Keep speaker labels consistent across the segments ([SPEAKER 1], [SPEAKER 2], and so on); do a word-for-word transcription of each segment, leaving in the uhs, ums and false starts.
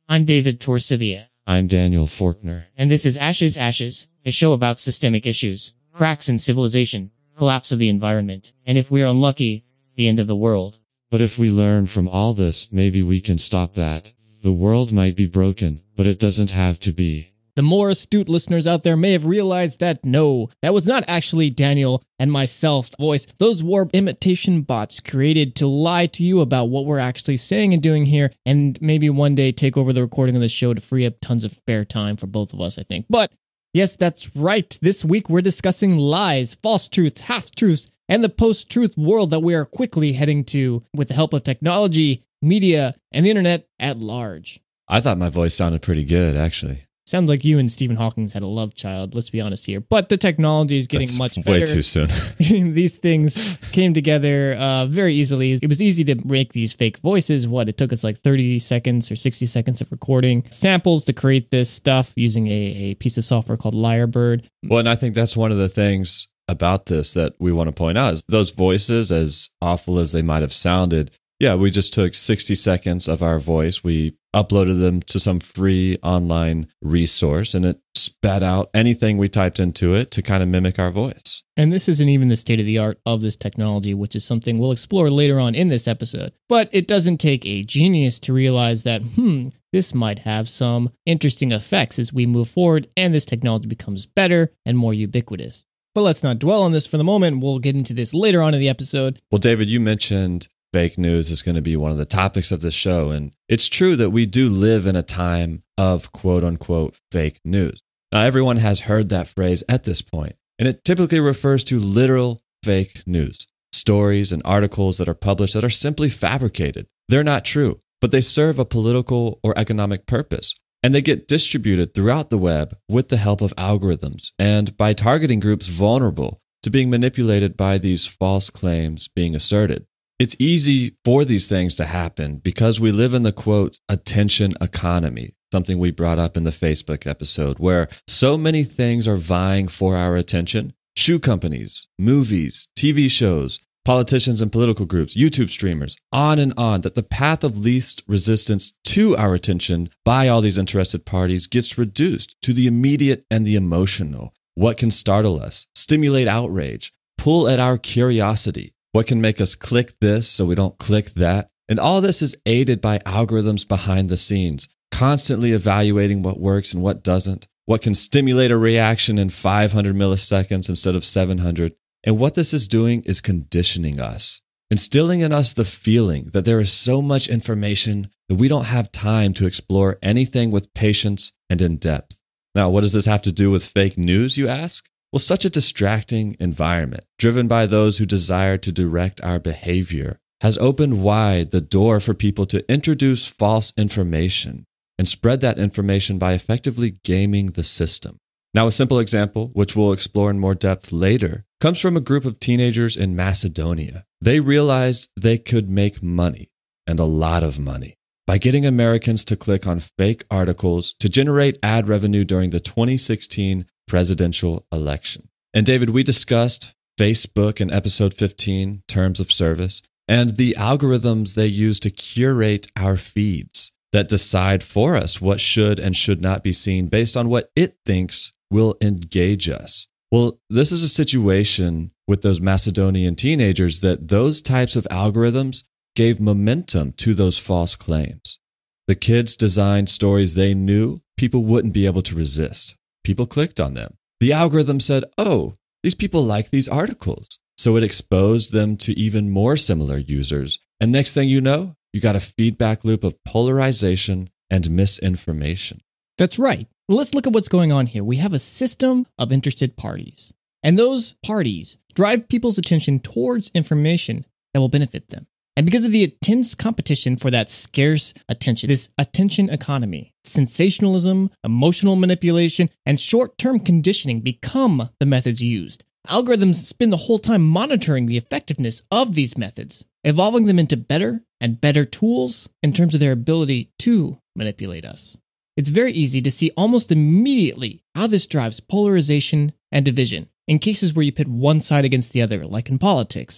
[SPEAKER 1] I'm David Torsivia.
[SPEAKER 2] I'm Daniel Faulkner.
[SPEAKER 1] And this is Ashes Ashes, a show about systemic issues, cracks in civilization, collapse of the environment, and if we're unlucky, the end of the world.
[SPEAKER 2] But if we learn from all this, maybe we can stop that. The world might be broken, but it doesn't have to be.
[SPEAKER 3] The more astute listeners out there may have realized that no, that was not actually Daniel and myself's voice. Those were imitation bots created to lie to you about what we're actually saying and doing here, and maybe one day take over the recording of the show to free up tons of spare time for both of us, I think. But yes, that's right. This week we're discussing lies, false truths, half-truths, and the post-truth world that we are quickly heading to with the help of technology, media, and the internet at large.
[SPEAKER 2] I thought my voice sounded pretty good, actually.
[SPEAKER 3] Sounds like you and Stephen Hawking had a love child, let's be honest here. But the technology is getting
[SPEAKER 2] That's
[SPEAKER 3] much
[SPEAKER 2] way
[SPEAKER 3] better.
[SPEAKER 2] too soon.
[SPEAKER 3] These things came together uh, very easily. It was easy to make these fake voices. What, it took us like thirty seconds or sixty seconds of recording samples to create this stuff using a, a piece of software called Lyrebird.
[SPEAKER 2] Well, and I think that's one of the things about this that we want to point out is those voices, as awful as they might have sounded, yeah, we just took sixty seconds of our voice. We uploaded them to some free online resource, and it spat out anything we typed into it to kind of mimic our voice.
[SPEAKER 3] And this isn't even the state of the art of this technology, which is something we'll explore later on in this episode. But it doesn't take a genius to realize that, hmm, this might have some interesting effects as we move forward and this technology becomes better and more ubiquitous. But let's not dwell on this for the moment. We'll get into this later on in the episode.
[SPEAKER 2] Well, David, you mentioned fake news is going to be one of the topics of this show. And it's true that we do live in a time of quote unquote fake news. Now, everyone has heard that phrase at this point, and it typically refers to literal fake news, stories and articles that are published that are simply fabricated. They're not true, but they serve a political or economic purpose. And they get distributed throughout the web with the help of algorithms and by targeting groups vulnerable to being manipulated by these false claims being asserted. It's easy for these things to happen because we live in the, quote, attention economy, something we brought up in the Facebook episode, where so many things are vying for our attention. Shoe companies, movies, T V shows, politicians and political groups, YouTube streamers, on and on, that the path of least resistance to our attention by all these interested parties gets reduced to the immediate and the emotional. What can startle us, stimulate outrage, pull at our curiosity? What can make us click this so we don't click that? And all this is aided by algorithms behind the scenes, constantly evaluating what works and what doesn't, what can stimulate a reaction in five hundred milliseconds instead of seven hundred. And what this is doing is conditioning us, instilling in us the feeling that there is so much information that we don't have time to explore anything with patience and in depth. Now, what does this have to do with fake news, you ask? Well, such a distracting environment, driven by those who desire to direct our behavior, has opened wide the door for people to introduce false information and spread that information by effectively gaming the system. Now, a simple example, which we'll explore in more depth later, comes from a group of teenagers in Macedonia. They realized they could make money, and a lot of money, by getting Americans to click on fake articles to generate ad revenue during the twenty sixteen presidential election. And David, we discussed Facebook in episode fifteen, Terms of Service, and the algorithms they use to curate our feeds that decide for us what should and should not be seen based on what it thinks will engage us. Well, this is a situation with those Macedonian teenagers that those types of algorithms gave momentum to those false claims. The kids designed stories they knew people wouldn't be able to resist. People clicked on them. The algorithm said, oh, these people like these articles. So it exposed them to even more similar users. And next thing you know, you got a feedback loop of polarization and misinformation.
[SPEAKER 3] That's right. Let's look at what's going on here. We have a system of interested parties, and those parties drive people's attention towards information that will benefit them. And because of the intense competition for that scarce attention, this attention economy, sensationalism, emotional manipulation, and short-term conditioning become the methods used. Algorithms spend the whole time monitoring the effectiveness of these methods, evolving them into better and better tools in terms of their ability to manipulate us. It's very easy to see almost immediately how this drives polarization and division in cases where you pit one side against the other, like in politics.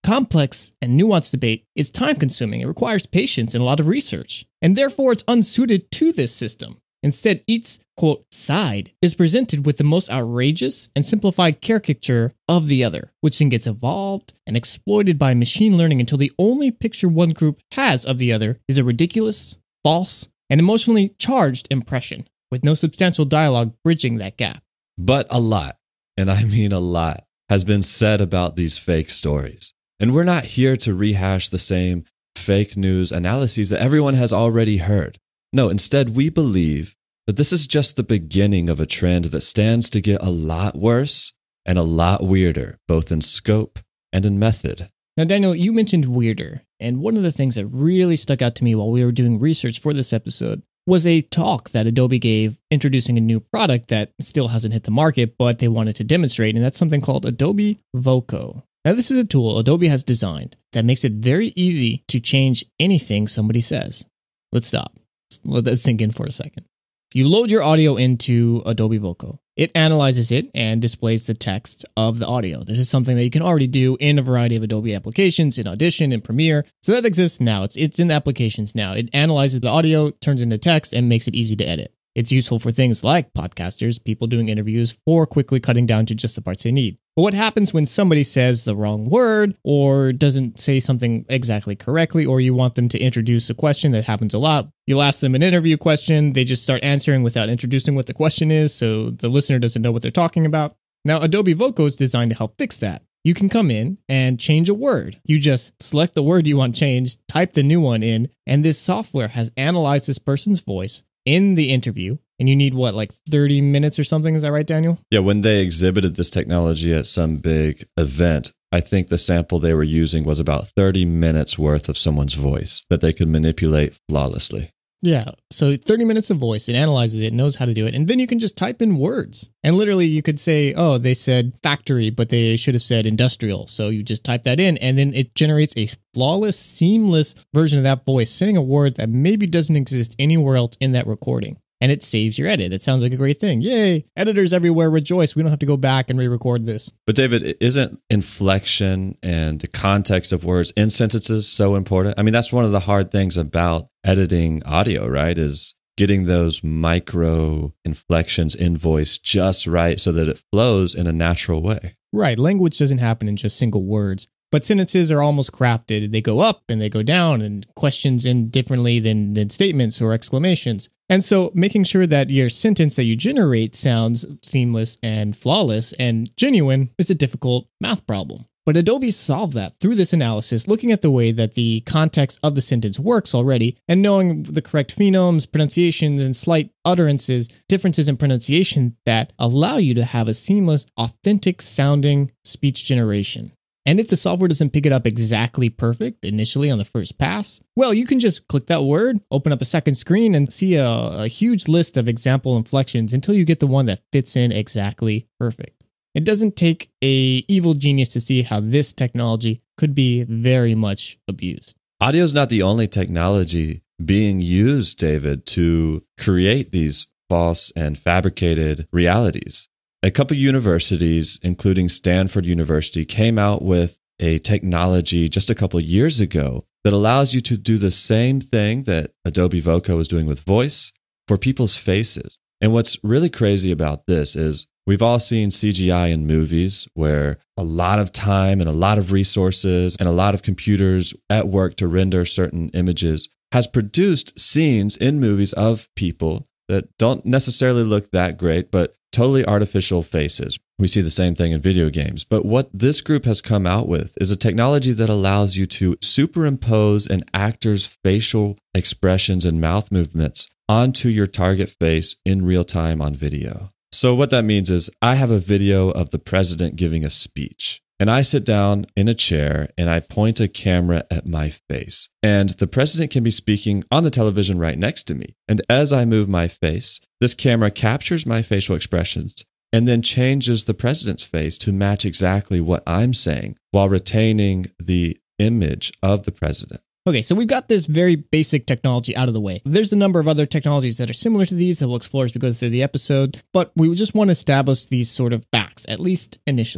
[SPEAKER 3] complex and nuanced debate is time consuming. It requires patience and a lot of research, and therefore it's unsuited to this system. Instead, each, quote, side is presented with the most outrageous and simplified caricature of the other, which then gets evolved and exploited by machine learning until the only picture one group has of the other is a ridiculous, false, and emotionally charged impression, with no substantial dialogue bridging that gap.
[SPEAKER 2] But a lot, and I mean a lot, has been said about these fake stories. And we're not here to rehash the same fake news analyses that everyone has already heard. No, instead, we believe that this is just the beginning of a trend that stands to get a lot worse and a lot weirder, both in scope and in method.
[SPEAKER 3] Now, Daniel, you mentioned weirder, and one of the things that really stuck out to me while we were doing research for this episode was a talk that Adobe gave introducing a new product that still hasn't hit the market, but they wanted to demonstrate, and that's something called Adobe Voco. Now, this is a tool Adobe has designed that makes it very easy to change anything somebody says. Let's stop. Let that sink in for a second. You load your audio into Adobe Voco. It analyzes it and displays the text of the audio. This is something that you can already do in a variety of Adobe applications, in Audition, in Premiere. So that exists now. It's it's in the applications now. It analyzes the audio, turns into text, and makes it easy to edit. It's useful for things like podcasters, people doing interviews, for quickly cutting down to just the parts they need. But what happens when somebody says the wrong word or doesn't say something exactly correctly, or you want them to introduce a question? That happens a lot. You'll ask them an interview question. They just start answering without introducing what the question is, so the listener doesn't know what they're talking about. Now, Adobe Voco is designed to help fix that. You can come in and change a word. You just select the word you want changed, type the new one in, and this software has analyzed this person's voice in the interview. And you need, what, like thirty minutes or something? Is that right, Daniel?
[SPEAKER 2] Yeah, when they exhibited this technology at some big event, I think the sample they were using was about thirty minutes worth of someone's voice that they could manipulate flawlessly.
[SPEAKER 3] Yeah, so thirty minutes of voice, it analyzes it, knows how to do it, and then you can just type in words. And literally you could say, oh, they said factory, but they should have said industrial. So you just type that in, and then it generates a flawless, seamless version of that voice, saying a word that maybe doesn't exist anywhere else in that recording. And it saves your edit. It sounds like a great thing. Yay! Editors everywhere rejoice. We don't have to go back and re-record this.
[SPEAKER 2] But David, isn't inflection and the context of words in sentences so important? I mean, that's one of the hard things about editing audio, right? Is getting those micro inflections in voice just right so that it flows in a natural way.
[SPEAKER 3] Right. Language doesn't happen in just single words. But sentences are almost crafted. They go up and they go down, and questions end differently than, than statements or exclamations. And so making sure that your sentence that you generate sounds seamless and flawless and genuine is a difficult math problem. But Adobe solved that through this analysis, looking at the way that the context of the sentence works already, and knowing the correct phonemes, pronunciations, and slight utterances, differences in pronunciation that allow you to have a seamless, authentic sounding speech generation. And if the software doesn't pick it up exactly perfect initially on the first pass, well, you can just click that word, open up a second screen, and see a, a huge list of example inflections until you get the one that fits in exactly perfect. It doesn't take a evil genius to see how this technology could be very much abused.
[SPEAKER 2] Audio is not the only technology being used, David, to create these false and fabricated realities. A couple universities, including Stanford University, came out with a technology just a couple years ago that allows you to do the same thing that Adobe Voco is doing with voice for people's faces. And what's really crazy about this is we've all seen C G I in movies where a lot of time and a lot of resources and a lot of computers at work to render certain images has produced scenes in movies of people that don't necessarily look that great, but totally artificial faces. We see the same thing in video games. But what this group has come out with is a technology that allows you to superimpose an actor's facial expressions and mouth movements onto your target face in real time on video. So what that means is I have a video of the president giving a speech. And I sit down in a chair and I point a camera at my face. And the president can be speaking on the television right next to me. And as I move my face, this camera captures my facial expressions and then changes the president's face to match exactly what I'm saying while retaining the image of the president.
[SPEAKER 3] Okay, so we've got this very basic technology out of the way. There's a number of other technologies that are similar to these that we'll explore as we go through the episode, but we just want to establish these sort of facts, at least initially.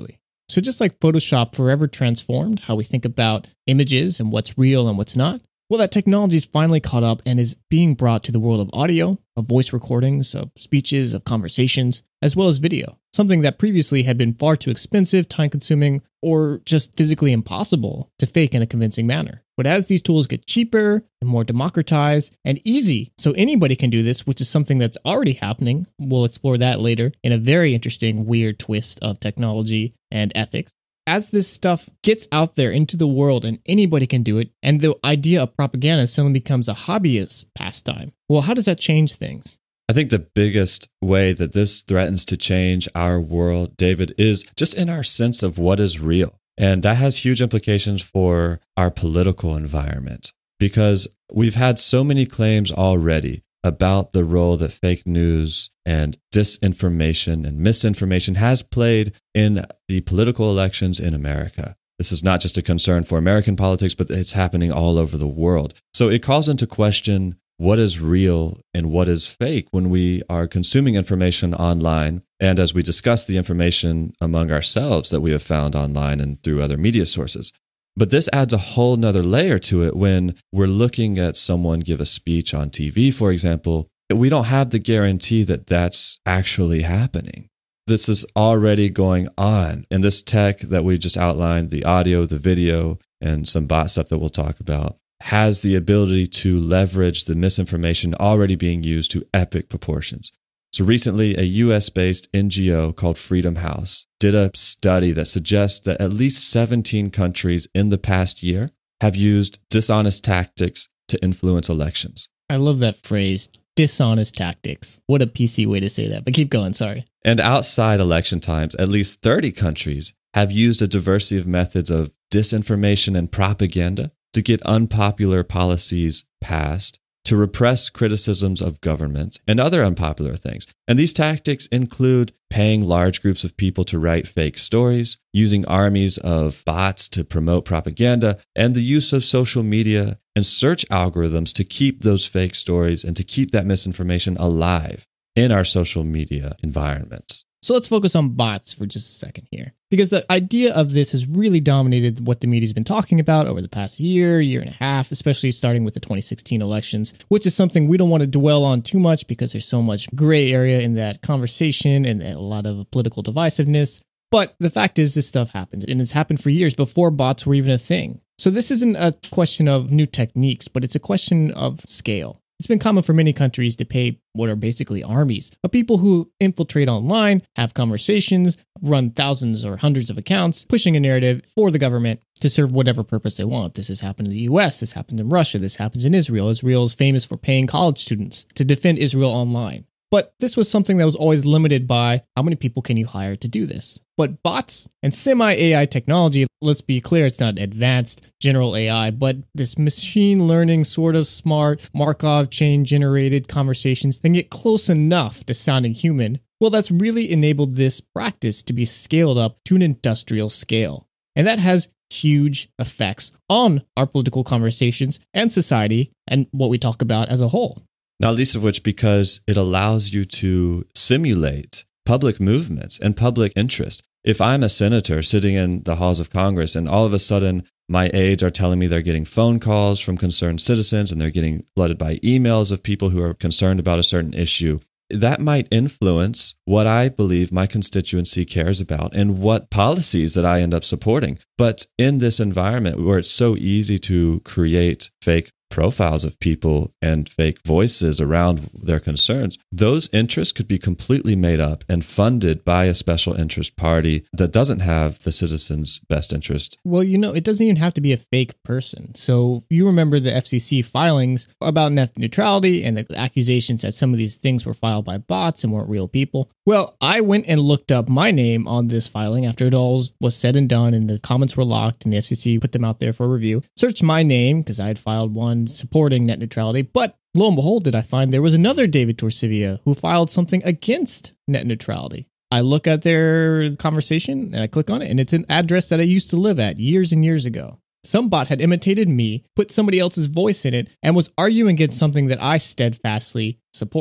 [SPEAKER 3] So just like Photoshop forever transformed how we think about images and what's real and what's not, well, that technology is finally caught up and is being brought to the world of audio, of voice recordings, of speeches, of conversations, as well as video, something that previously had been far too expensive, time-consuming, or just physically impossible to fake in a convincing manner. But as these tools get cheaper and more democratized and easy, so anybody can do this, which is something that's already happening, we'll explore that later in a very interesting, weird twist of technology and ethics. As this stuff gets out there into the world and anybody can do it, and the idea of propaganda suddenly becomes a hobbyist pastime, well, how does that change things?
[SPEAKER 2] I think the biggest way that this threatens to change our world, David, is just in our sense of what is real. And that has huge implications for our political environment, because we've had so many claims already about the role that fake news and disinformation and misinformation has played in the political elections in America. This is not just a concern for American politics, but it's happening all over the world. So it calls into question what is real and what is fake when we are consuming information online. And as we discuss the information among ourselves that we have found online and through other media sources. But this adds a whole nother layer to it when we're looking at someone give a speech on T V, for example. We don't have the guarantee that that's actually happening. This is already going on. And this tech that we just outlined, the audio, the video, and some bot stuff that we'll talk about, has the ability to leverage the misinformation already being used to epic proportions. So recently, a U S-based N G O called Freedom House did a study that suggests that at least seventeen countries in the past year have used dishonest tactics to influence elections.
[SPEAKER 3] I love that phrase, dishonest tactics. What a P C way to say that, but keep going, sorry.
[SPEAKER 2] And outside election times, at least thirty countries have used a diversity of methods of disinformation and propaganda to get unpopular policies passed, to repress criticisms of government, and other unpopular things. And these tactics include paying large groups of people to write fake stories, using armies of bots to promote propaganda, and the use of social media and search algorithms to keep those fake stories and to keep that misinformation alive in our social media environments.
[SPEAKER 3] So let's focus on bots for just a second here, because the idea of this has really dominated what the media's been talking about over the past year, year and a half, especially starting with the twenty sixteen elections, which is something we don't want to dwell on too much because there's so much gray area in that conversation and a lot of political divisiveness. But the fact is this stuff happened, and it's happened for years before bots were even a thing. So this isn't a question of new techniques, but it's a question of scale. It's been common for many countries to pay what are basically armies of people who infiltrate online, have conversations, run thousands or hundreds of accounts, pushing a narrative for the government to serve whatever purpose they want. This has happened in the U S, this happens in Russia, this happens in Israel. Israel is famous for paying college students to defend Israel online. But this was something that was always limited by how many people can you hire to do this. But bots and semi-A I technology, let's be clear, it's not advanced general A I, but this machine learning sort of smart Markov chain generated conversations that get close enough to sounding human. Well, that's really enabled this practice to be scaled up to an industrial scale. And that has huge effects on our political conversations and society and what we talk about as a whole.
[SPEAKER 2] Not least of which because it allows you to simulate public movements and public interest. If I'm a senator sitting in the halls of Congress and all of a sudden my aides are telling me they're getting phone calls from concerned citizens and they're getting flooded by emails of people who are concerned about a certain issue, that might influence what I believe my constituency cares about and what policies that I end up supporting. But in this environment where it's so easy to create fake profiles of people and fake voices around their concerns, those interests could be completely made up and funded by a special interest party that doesn't have the citizens' best interest.
[SPEAKER 3] Well, you know, it doesn't even have to be a fake person. So you remember the F C C filings about net neutrality and the accusations that some of these things were filed by bots and weren't real people. Well, I went and looked up my name on this filing after it all was said and done and the comments were locked and the F C C put them out there for review. Searched my name because I had filed one supporting net neutrality, but lo and behold, did I find there was another David Torcivia who filed something against net neutrality. I look at their conversation and I click on it, and it's an address that I used to live at years and years ago. Some bot had imitated me, put somebody else's voice in it, and was arguing against something that I steadfastly support.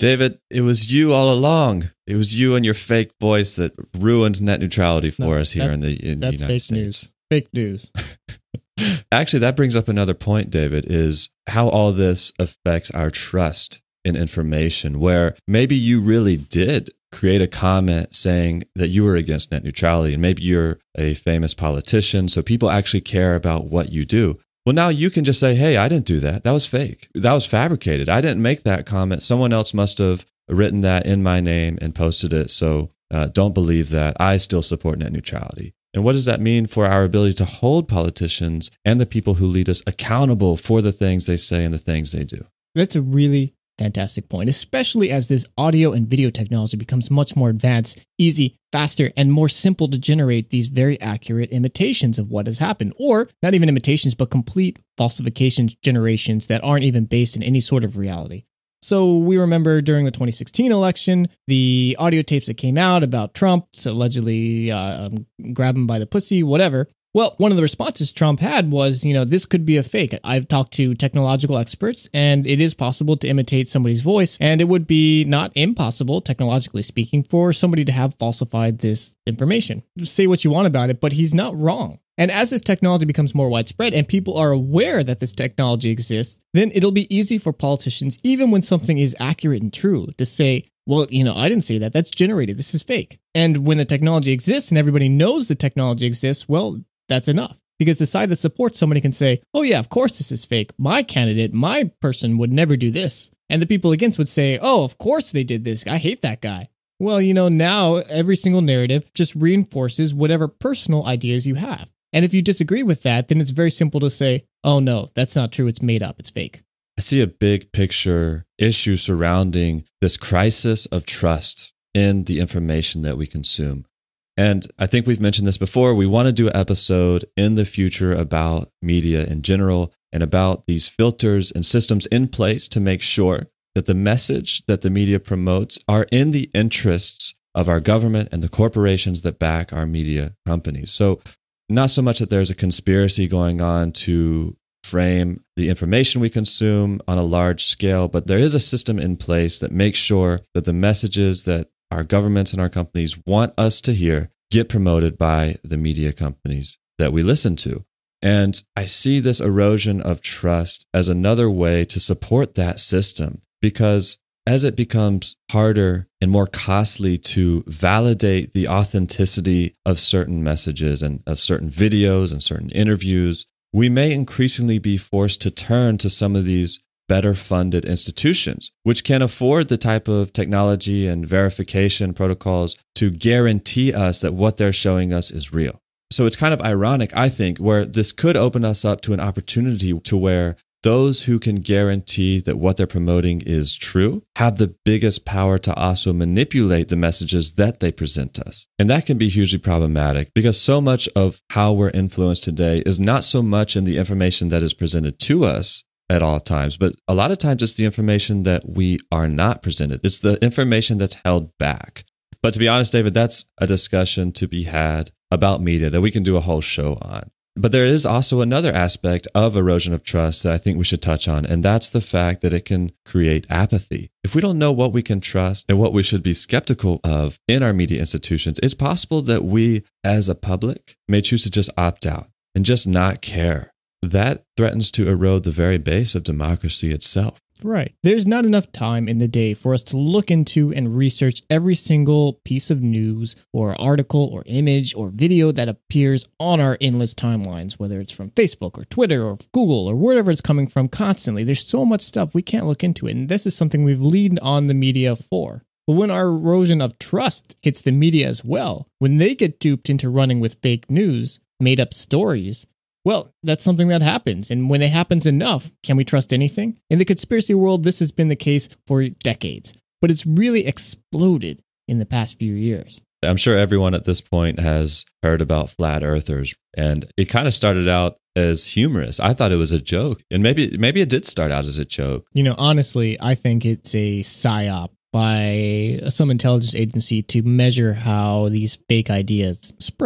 [SPEAKER 2] David, it was you all along. It was you and your fake voice that ruined net neutrality for
[SPEAKER 3] No,
[SPEAKER 2] us here in the, in the
[SPEAKER 3] That's
[SPEAKER 2] United
[SPEAKER 3] fake
[SPEAKER 2] States.
[SPEAKER 3] news. Fake news.
[SPEAKER 2] Actually, that brings up another point, David, is how all this affects our trust in information, where maybe you really did create a comment saying that you were against net neutrality, and maybe you're a famous politician, so people actually care about what you do. Well, now you can just say, hey, I didn't do that. That was fake. That was fabricated. I didn't make that comment. Someone else must have written that in my name and posted it, so uh, don't believe that. I still support net neutrality. And what does that mean for our ability to hold politicians and the people who lead us accountable for the things they say and the things they do?
[SPEAKER 3] That's a really fantastic point, especially as this audio and video technology becomes much more advanced, easy, faster, and more simple to generate these very accurate imitations of what has happened. Or not even imitations, but complete falsifications generations that aren't even based in any sort of reality. So we remember during the twenty sixteen election, the audio tapes that came out about Trump allegedly uh, um, grab him by the pussy, whatever. Well, one of the responses Trump had was, you know, this could be a fake. I've talked to technological experts, and it is possible to imitate somebody's voice, and it would be not impossible, technologically speaking, for somebody to have falsified this information. Say what you want about it, but he's not wrong. And as this technology becomes more widespread and people are aware that this technology exists, then it'll be easy for politicians, even when something is accurate and true, to say, well, you know, I didn't say that. That's generated. This is fake. And when the technology exists and everybody knows the technology exists, well, that's enough. Because the side that supports somebody can say, oh yeah, of course this is fake. My candidate, my person would never do this. And the people against would say, oh, of course they did this. I hate that guy. Well, you know, now every single narrative just reinforces whatever personal ideas you have. And if you disagree with that, then it's very simple to say, oh no, that's not true. It's made up. It's fake.
[SPEAKER 2] I see a big picture issue surrounding this crisis of trust in the information that we consume. And I think we've mentioned this before. We want to do an episode in the future about media in general and about these filters and systems in place to make sure that the message that the media promotes are in the interests of our government and the corporations that back our media companies. So not so much that there's a conspiracy going on to frame the information we consume on a large scale, but there is a system in place that makes sure that the messages that our governments and our companies want us to hear get promoted by the media companies that we listen to. And I see this erosion of trust as another way to support that system, because as it becomes harder and more costly to validate the authenticity of certain messages and of certain videos and certain interviews, we may increasingly be forced to turn to some of these better funded institutions, which can afford the type of technology and verification protocols to guarantee us that what they're showing us is real. So it's kind of ironic, I think, where this could open us up to an opportunity to where those who can guarantee that what they're promoting is true have the biggest power to also manipulate the messages that they present us. And that can be hugely problematic because so much of how we're influenced today is not so much in the information that is presented to us at all times, but a lot of times it's the information that we are not presented. It's the information that's held back. But to be honest, David, that's a discussion to be had about media that we can do a whole show on. But there is also another aspect of erosion of trust that I think we should touch on, and that's the fact that it can create apathy. If we don't know what we can trust and what we should be skeptical of in our media institutions, it's possible that we, as a public, may choose to just opt out and just not care. That threatens to erode the very base of democracy itself.
[SPEAKER 3] Right. There's not enough time in the day for us to look into and research every single piece of news or article or image or video that appears on our endless timelines, whether it's from Facebook or Twitter or Google or wherever it's coming from constantly. There's so much stuff we can't look into it. And this is something we've leaned on the media for. But when our erosion of trust hits the media as well, when they get duped into running with fake news, made up stories, well, that's something that happens. And when it happens enough, can we trust anything? In the conspiracy world, this has been the case for decades, but it's really exploded in the past few years.
[SPEAKER 2] I'm sure everyone at this point has heard about flat earthers, and it kind of started out as humorous. I thought it was a joke, and maybe maybe it did start out as a joke.
[SPEAKER 3] You know, honestly, I think it's a psyop by some intelligence agency to measure how these fake ideas spread.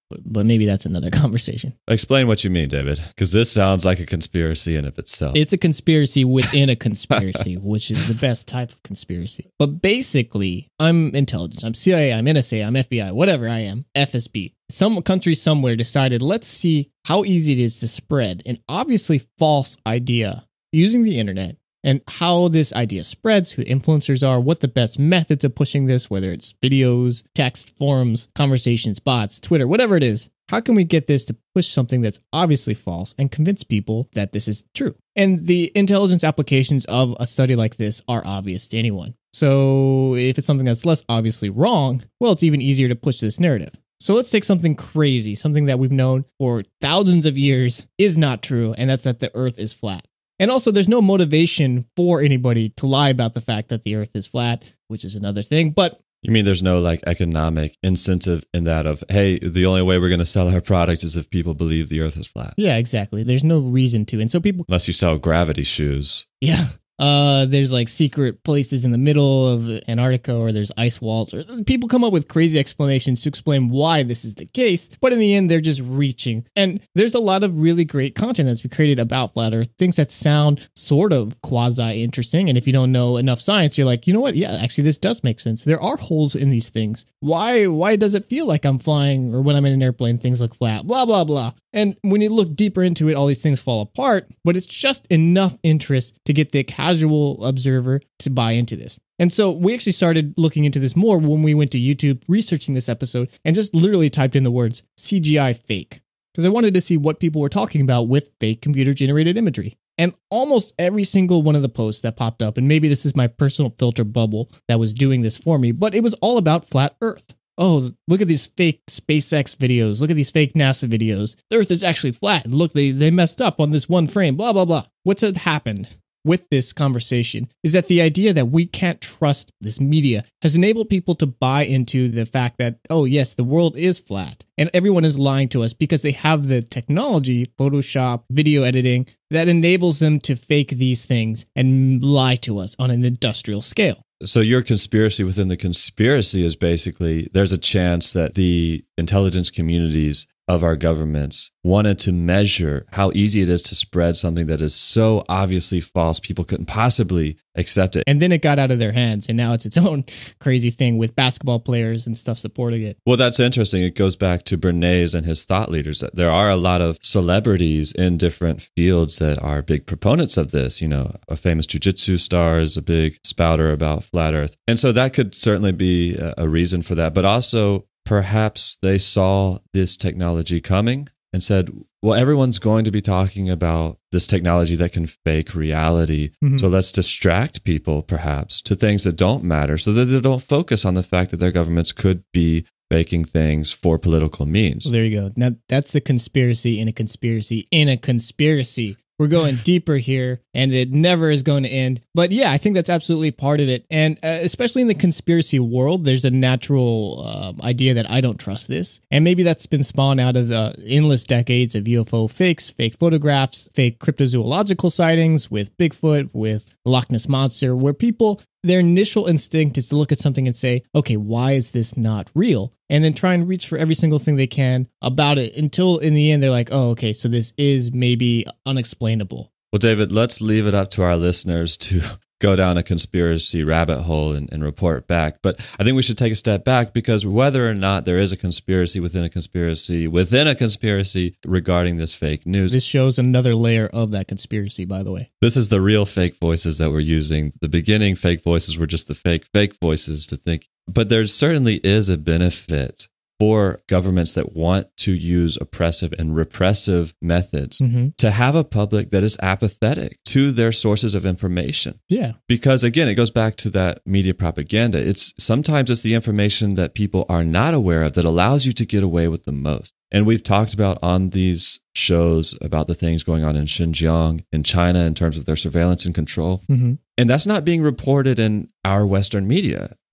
[SPEAKER 3] But, but maybe that's another conversation.
[SPEAKER 2] Explain what you mean, David, because this sounds like a conspiracy in of itself.
[SPEAKER 3] It's a conspiracy within a conspiracy, which is the best type of conspiracy. But basically, I'm intelligence. I'm C I A, I'm N S A, I'm F B I, whatever I am, F S B. Some country somewhere decided, let's see how easy it is to spread an obviously false idea using the internet, and how this idea spreads, who influencers are, what the best methods of pushing this, whether it's videos, text, forums, conversations, bots, Twitter, whatever it is. How can we get this to push something that's obviously false and convince people that this is true? And the intelligence applications of a study like this are obvious to anyone. So if it's something that's less obviously wrong, well, it's even easier to push this narrative. So let's take something crazy, something that we've known for thousands of years is not true, and that's that the Earth is flat. And also, there's no motivation for anybody to lie about the fact that the Earth is flat, which is another thing. But
[SPEAKER 2] you mean there's no like economic incentive in that of, hey, the only way we're going to sell our product is if people believe the Earth is flat?
[SPEAKER 3] Yeah, exactly. There's no reason to. And so people...
[SPEAKER 2] Unless you sell gravity shoes.
[SPEAKER 3] Yeah. Uh, there's like secret places in the middle of Antarctica, or there's ice walls, or people come up with crazy explanations to explain why this is the case. But in the end, they're just reaching. And there's a lot of really great content that's been created about flat Earth, things that sound sort of quasi interesting. And if you don't know enough science, you're like, you know what? Yeah, actually, this does make sense. There are holes in these things. Why, why does it feel like I'm flying, or when I'm in an airplane, things look flat, blah, blah, blah. And when you look deeper into it, all these things fall apart, but it's just enough interest to get the casual observer to buy into this. And so we actually started looking into this more when we went to YouTube, researching this episode, and just literally typed in the words C G I fake, because I wanted to see what people were talking about with fake computer-generated imagery. And almost every single one of the posts that popped up, and maybe this is my personal filter bubble that was doing this for me, but it was all about flat Earth. Oh, look at these fake SpaceX videos. Look at these fake NASA videos. The Earth is actually flat. And look, they, they messed up on this one frame, blah, blah, blah. What's had happened with this conversation is that the idea that we can't trust this media has enabled people to buy into the fact that, oh, yes, the world is flat. And everyone is lying to us because they have the technology, Photoshop, video editing, that enables them to fake these things and lie to us on an industrial scale.
[SPEAKER 2] So your conspiracy within the conspiracy is basically there's a chance that the intelligence communities of our governments wanted to measure how easy it is to spread something that is so obviously false, people couldn't possibly accept it.
[SPEAKER 3] And then it got out of their hands, and now it's its own crazy thing with basketball players and stuff supporting it.
[SPEAKER 2] Well, that's interesting. It goes back to Bernays and his thought leaders. There are a lot of celebrities in different fields that are big proponents of this. You know, a famous jiu-jitsu star is a big spouter about flat Earth. And so that could certainly be a reason for that. But also, perhaps they saw this technology coming and said, well, everyone's going to be talking about this technology that can fake reality. Mm-hmm. So let's distract people, perhaps, to things that don't matter so that they don't focus on the fact that their governments could be faking things for political means.
[SPEAKER 3] Well, there you go. Now, that's the conspiracy in a conspiracy in a conspiracy. We're going deeper here, and it never is going to end. But yeah, I think that's absolutely part of it. And uh, especially in the conspiracy world, there's a natural uh, idea that I don't trust this. And maybe that's been spawned out of the endless decades of U F O fakes, fake photographs, fake cryptozoological sightings with Bigfoot, with the Loch Ness Monster, where people, their initial instinct is to look at something and say, okay, why is this not real? And then try and reach for every single thing they can about it until in the end they're like, oh, okay, so this is maybe unexplainable.
[SPEAKER 2] Well, David, let's leave it up to our listeners to go down a conspiracy rabbit hole and, and report back. But I think we should take a step back, because whether or not there is a conspiracy within a conspiracy within a conspiracy regarding this fake news.
[SPEAKER 3] This shows another layer of that conspiracy, by the way.
[SPEAKER 2] This is the real fake voices that we're using. The beginning fake voices were just the fake, fake voices to think. But there certainly is a benefit for governments that want to use oppressive and repressive methods mm-hmm. to have a public that is apathetic to their sources of information.
[SPEAKER 3] Yeah.
[SPEAKER 2] Because again, it goes back to that media propaganda. It's sometimes it's the information that people are not aware of that allows you to get away with the most. And we've talked about on these shows about the things going on in Xinjiang, in China, in terms of their surveillance and control. Mm-hmm. And that's not being reported in our Western media.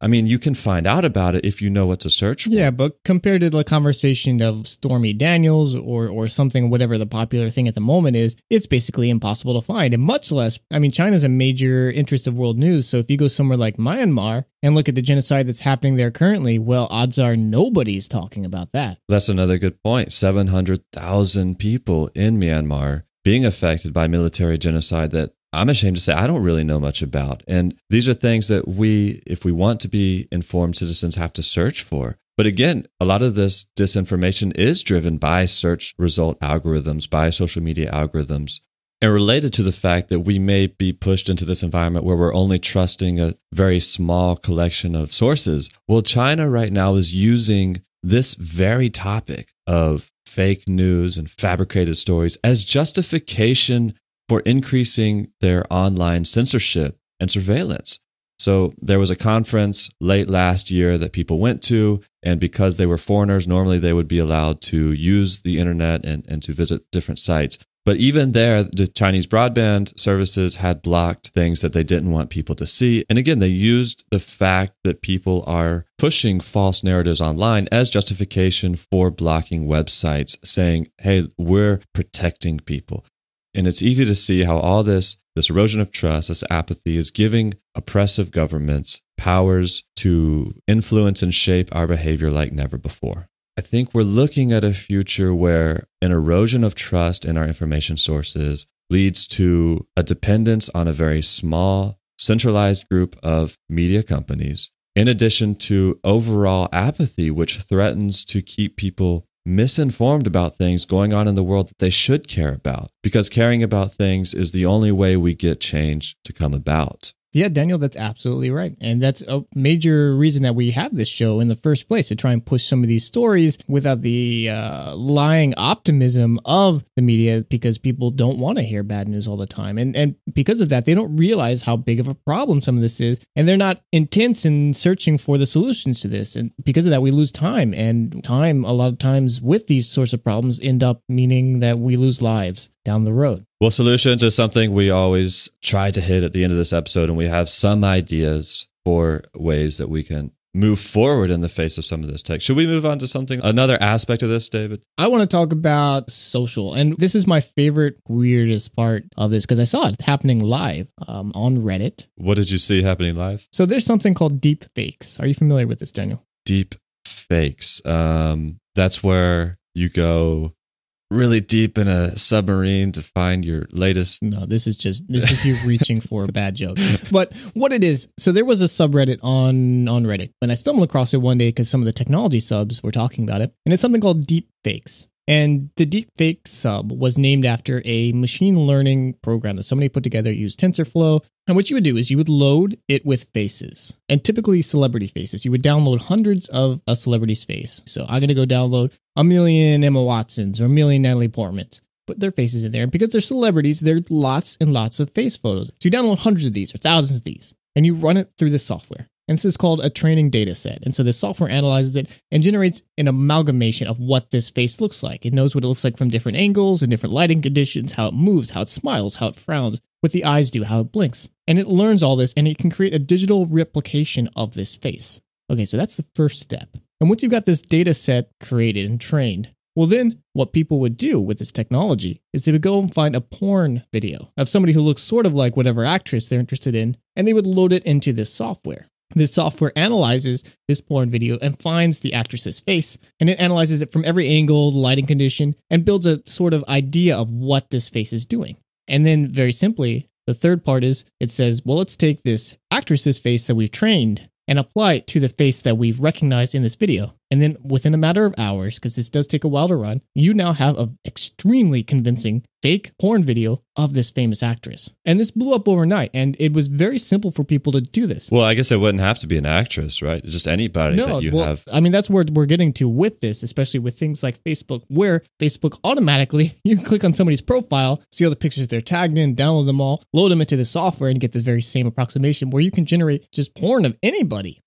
[SPEAKER 2] I mean, you can find out about it if you know what to search for.
[SPEAKER 3] Yeah, but compared to the conversation of Stormy Daniels or or something, whatever the popular thing at the moment is, it's basically impossible to find. And much less, I mean, China's a major interest of world news. So if you go somewhere like Myanmar and look at the genocide that's happening there currently, well, odds are nobody's talking about that.
[SPEAKER 2] That's another good point. seven hundred thousand people in Myanmar being affected by military genocide that I'm ashamed to say I don't really know much about. And these are things that we, if we want to be informed citizens, have to search for. But again, a lot of this disinformation is driven by search result algorithms, by social media algorithms, and related to the fact that we may be pushed into this environment where we're only trusting a very small collection of sources. Well, China right now is using this very topic of fake news and fabricated stories as justification for increasing their online censorship and surveillance. So there was a conference late last year that people went to, and because they were foreigners, normally they would be allowed to use the internet and, and to visit different sites. But even there, the Chinese broadband services had blocked things that they didn't want people to see. And again, they used the fact that people are pushing false narratives online as justification for blocking websites, saying, hey, we're protecting people. And it's easy to see how all this, this erosion of trust, this apathy is giving oppressive governments powers to influence and shape our behavior like never before. I think we're looking at a future where an erosion of trust in our information sources leads to a dependence on a very small, centralized group of media companies, in addition to overall apathy, which threatens to keep people misinformed about things going on in the world that they should care about, because caring about things is the only way we get change to come about.
[SPEAKER 3] Yeah, Daniel, that's absolutely right. And that's a major reason that we have this show in the first place, to try and push some of these stories without the uh, lying optimism of the media, because people don't want to hear bad news all the time. And and because of that, they don't realize how big of a problem some of this is. And they're not intense in searching for the solutions to this. And because of that, we lose time. And time, a lot of times with these sorts of problems, end up meaning that we lose lives down the road.
[SPEAKER 2] Well, solutions is something we always try to hit at the end of this episode, and we have some ideas for ways that we can move forward in the face of some of this tech. Should we move on to something, another aspect of this, David?
[SPEAKER 3] I want to talk about social, and this is my favorite, weirdest part of this, because I saw it happening live um, on Reddit.
[SPEAKER 2] What did you see happening live?
[SPEAKER 3] So there's something called deep fakes. Are you familiar with this, Daniel?
[SPEAKER 2] Deep fakes. Um, that's where you go really deep in a submarine to find your latest.
[SPEAKER 3] No, this is just, this is you reaching for a bad joke. But what it is, so there was a subreddit on, on Reddit, and I stumbled across it one day because some of the technology subs were talking about it, and it's something called deep fakes. And the deepfake sub was named after a machine learning program that somebody put together, used TensorFlow. And what you would do is you would load it with faces, and typically celebrity faces. You would download hundreds of a celebrity's face. So I'm going to go download a million Emma Watsons or a million Natalie Portmans. Put their faces in there. And because they're celebrities, there's lots and lots of face photos. So you download hundreds of these or thousands of these, and you run it through this software. And this is called a training data set. And so this software analyzes it and generates an amalgamation of what this face looks like. It knows what it looks like from different angles and different lighting conditions, how it moves, how it smiles, how it frowns, what the eyes do, how it blinks. And it learns all this, and it can create a digital replication of this face. Okay, so that's the first step. And once you've got this data set created and trained, well, then what people would do with this technology is they would go and find a porn video of somebody who looks sort of like whatever actress they're interested in, and they would load it into this software. This software analyzes this porn video and finds the actress's face, and it analyzes it from every angle, lighting condition, and builds a sort of idea of what this face is doing. And then very simply, the third part is it says, well, let's take this actress's face that we've trained and apply it to the face that we've recognized in this video. And then within a matter of hours, because this does take a while to run, you now have an extremely convincing fake porn video of this famous actress. And this blew up overnight, and it was very simple for people to do this.
[SPEAKER 2] Well, I guess it wouldn't have to be an actress, right? It's just anybody
[SPEAKER 3] no,
[SPEAKER 2] that you
[SPEAKER 3] well,
[SPEAKER 2] have.
[SPEAKER 3] I mean, that's where we're getting to with this, especially with things like Facebook, where Facebook automatically, you can click on somebody's profile, see all the pictures they're tagged in, download them all, load them into the software, and get the very same approximation where you can generate just porn of anybody.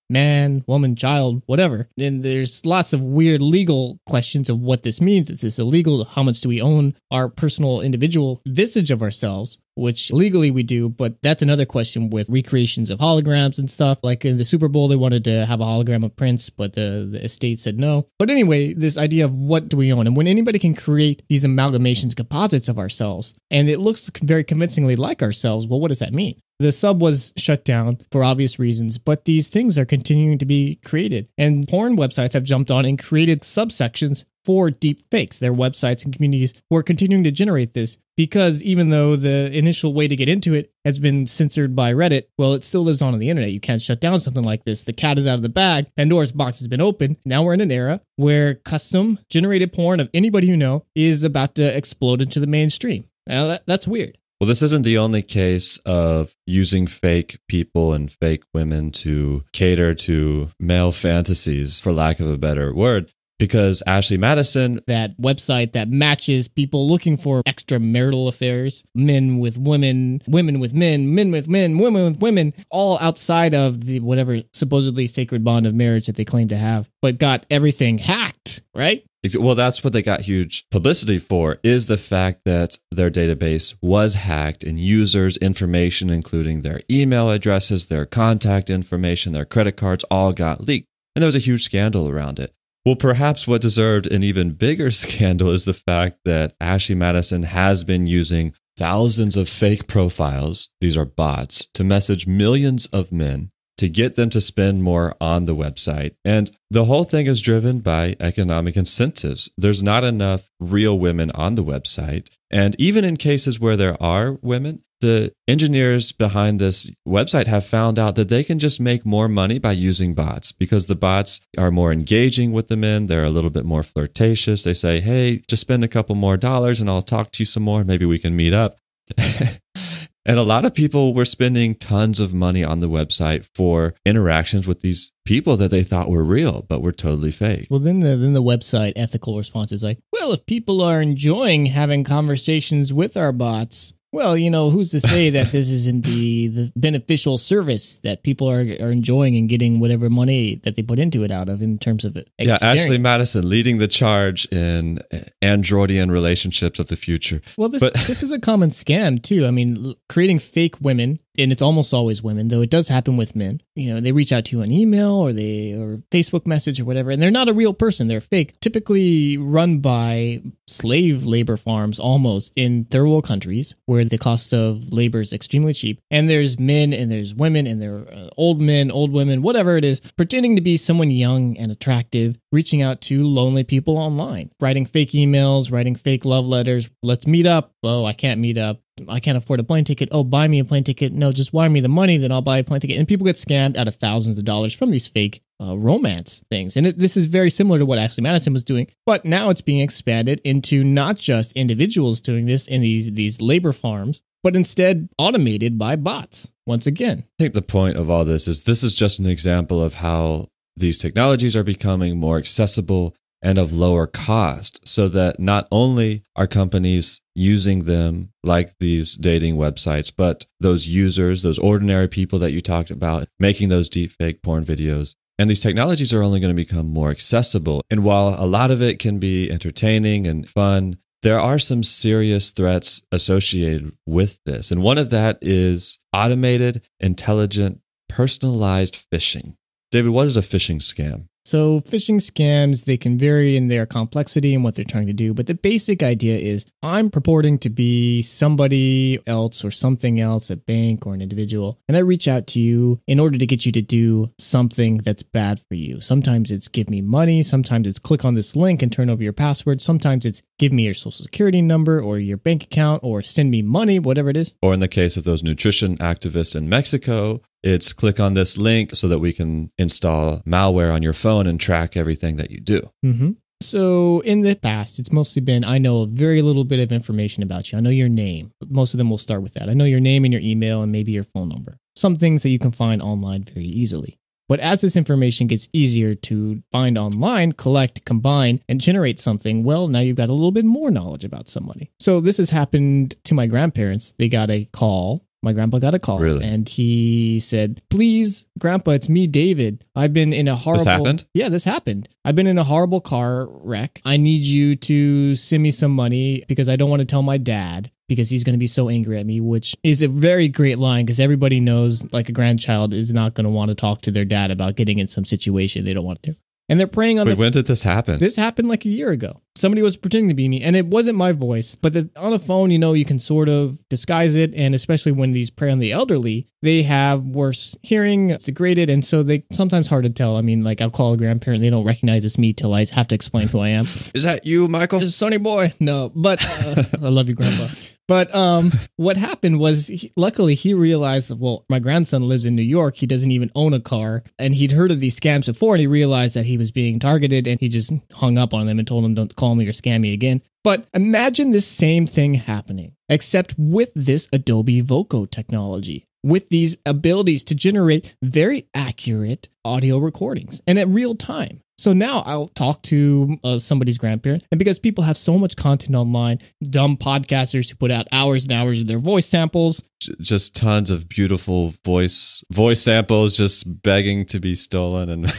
[SPEAKER 3] man, woman, child, whatever. And there's lots of weird legal questions of what this means. Is this illegal? How much do we own our personal individual visage of ourselves? Which legally we do, but that's another question with recreations of holograms and stuff. Like in the Super Bowl, they wanted to have a hologram of Prince, but the, the estate said no. But anyway, this idea of what do we own? And when anybody can create these amalgamations, composites of ourselves, and it looks very convincingly like ourselves, well, what does that mean? The sub was shut down for obvious reasons, but these things are continuing to be created. And porn websites have jumped on and created subsections for deep fakes. Their websites and communities who are continuing to generate this because even though the initial way to get into it has been censored by Reddit, well, it still lives on on the internet. You can't shut down something like this. The cat is out of the bag. Pandora's box has been opened. Now we're in an era where custom generated porn of anybody you know is about to explode into the mainstream. Now that, that's weird.
[SPEAKER 2] Well, this isn't the only case of using fake people and fake women to cater to male fantasies, for lack of a better word. Because Ashley Madison,
[SPEAKER 3] that website that matches people looking for extramarital affairs, men with women, women with men, men with men, women with women, all outside of the whatever supposedly sacred bond of marriage that they claim to have, but got everything hacked, right?
[SPEAKER 2] Well, that's what they got huge publicity for, is the fact that their database was hacked and users' information, including their email addresses, their contact information, their credit cards, all got leaked. And there was a huge scandal around it. Well, perhaps what deserved an even bigger scandal is the fact that Ashley Madison has been using thousands of fake profiles, these are bots, to message millions of men to get them to spend more on the website. And the whole thing is driven by economic incentives. There's not enough real women on the website. And even in cases where there are women, the engineers behind this website have found out that they can just make more money by using bots because the bots are more engaging with the men. They're a little bit more flirtatious. They say, hey, just spend a couple more dollars and I'll talk to you some more. Maybe we can meet up. And a lot of people were spending tons of money on the website for interactions with these people that they thought were real, but were totally fake.
[SPEAKER 3] Well, then the, then the website ethical response is like, well, if people are enjoying having conversations with our bots, well, you know, who's to say that this isn't the, the beneficial service that people are, are enjoying and getting whatever money that they put into it out of in terms of it.
[SPEAKER 2] Yeah, Ashley Madison leading the charge in androidian relationships of the future.
[SPEAKER 3] Well, this
[SPEAKER 2] but,
[SPEAKER 3] this is a common scam, too. I mean, creating fake women, and it's almost always women, though it does happen with men. You know, they reach out to you on email or they or Facebook message or whatever, and they're not a real person. They're fake, typically run by slave labor farms almost in third world countries where the cost of labor is extremely cheap. And there's men and there's women and there are uh, old men, old women, whatever it is, pretending to be someone young and attractive, reaching out to lonely people online, writing fake emails, writing fake love letters. Let's meet up. Oh, I can't meet up. I can't afford a plane ticket. Oh, buy me a plane ticket. No, just wire me the money, then I'll buy a plane ticket. And people get scammed out of thousands of dollars from these fake uh, romance things. And it, this is very similar to what Ashley Madison was doing. But now it's being expanded into not just individuals doing this in these, these labor farms, but instead automated by bots once again.
[SPEAKER 2] I think the point of all this is this is just an example of how these technologies are becoming more accessible and of lower cost, so that not only are companies using them like these dating websites, but those users, those ordinary people that you talked about, making those deep fake porn videos. And these technologies are only going to become more accessible. And while a lot of it can be entertaining and fun, there are some serious threats associated with this. And one of that is automated, intelligent, personalized phishing. David, what is a phishing scam?
[SPEAKER 3] So phishing scams, they can vary in their complexity and what they're trying to do. But the basic idea is I'm purporting to be somebody else or something else, a bank or an individual. And I reach out to you in order to get you to do something that's bad for you. Sometimes it's give me money. Sometimes it's click on this link and turn over your password. Sometimes it's give me your social security number or your bank account or send me money, whatever it is.
[SPEAKER 2] Or in the case of those nutrition activists in Mexico, it's click on this link so that we can install malware on your phone and track everything that you do.
[SPEAKER 3] Mm-hmm. So in the past, it's mostly been, I know a very little bit of information about you. I know your name. Most of them will start with that. I know your name and your email and maybe your phone number. Some things that you can find online very easily. But as this information gets easier to find online, collect, combine, and generate something, well, now you've got a little bit more knowledge about somebody. So this has happened to my grandparents. They got a call My grandpa got a call.
[SPEAKER 2] Really?
[SPEAKER 3] And he said, please, grandpa, it's me, David. I've been in a horrible...
[SPEAKER 2] This happened?
[SPEAKER 3] Yeah, this happened. I've been in a horrible car wreck. I need you to send me some money because I don't want to tell my dad because he's going to be so angry at me, which is a very great line because everybody knows like a grandchild is not going to want to talk to their dad about getting in some situation they don't want to. And they're praying on
[SPEAKER 2] Wait,
[SPEAKER 3] the...
[SPEAKER 2] when did this happen?
[SPEAKER 3] This happened like a year ago. Somebody was pretending to be me, and it wasn't my voice. But the, on a phone, you know, you can sort of disguise it, and especially when these prey on the elderly, they have worse hearing, it's degraded, and so they sometimes hard to tell. I mean, like, I'll call a grandparent, they don't recognize it's me till I have to explain who I am.
[SPEAKER 2] Is that you, Michael?
[SPEAKER 3] It's Sonny Boy. No, but uh, I love you, Grandpa. But um, what happened was, he, luckily, he realized, well, my grandson lives in New York. He doesn't even own a car. And he'd heard of these scams before, and he realized that he was being targeted, and he just hung up on them and told him, don't call me or scam me again. But imagine this same thing happening, except with this Adobe Voco technology, with these abilities to generate very accurate audio recordings and at real time. So now I'll talk to uh, somebody's grandparent, and because people have so much content online, dumb podcasters who put out hours and hours of their voice samples,
[SPEAKER 2] just tons of beautiful voice voice samples just begging to be stolen. And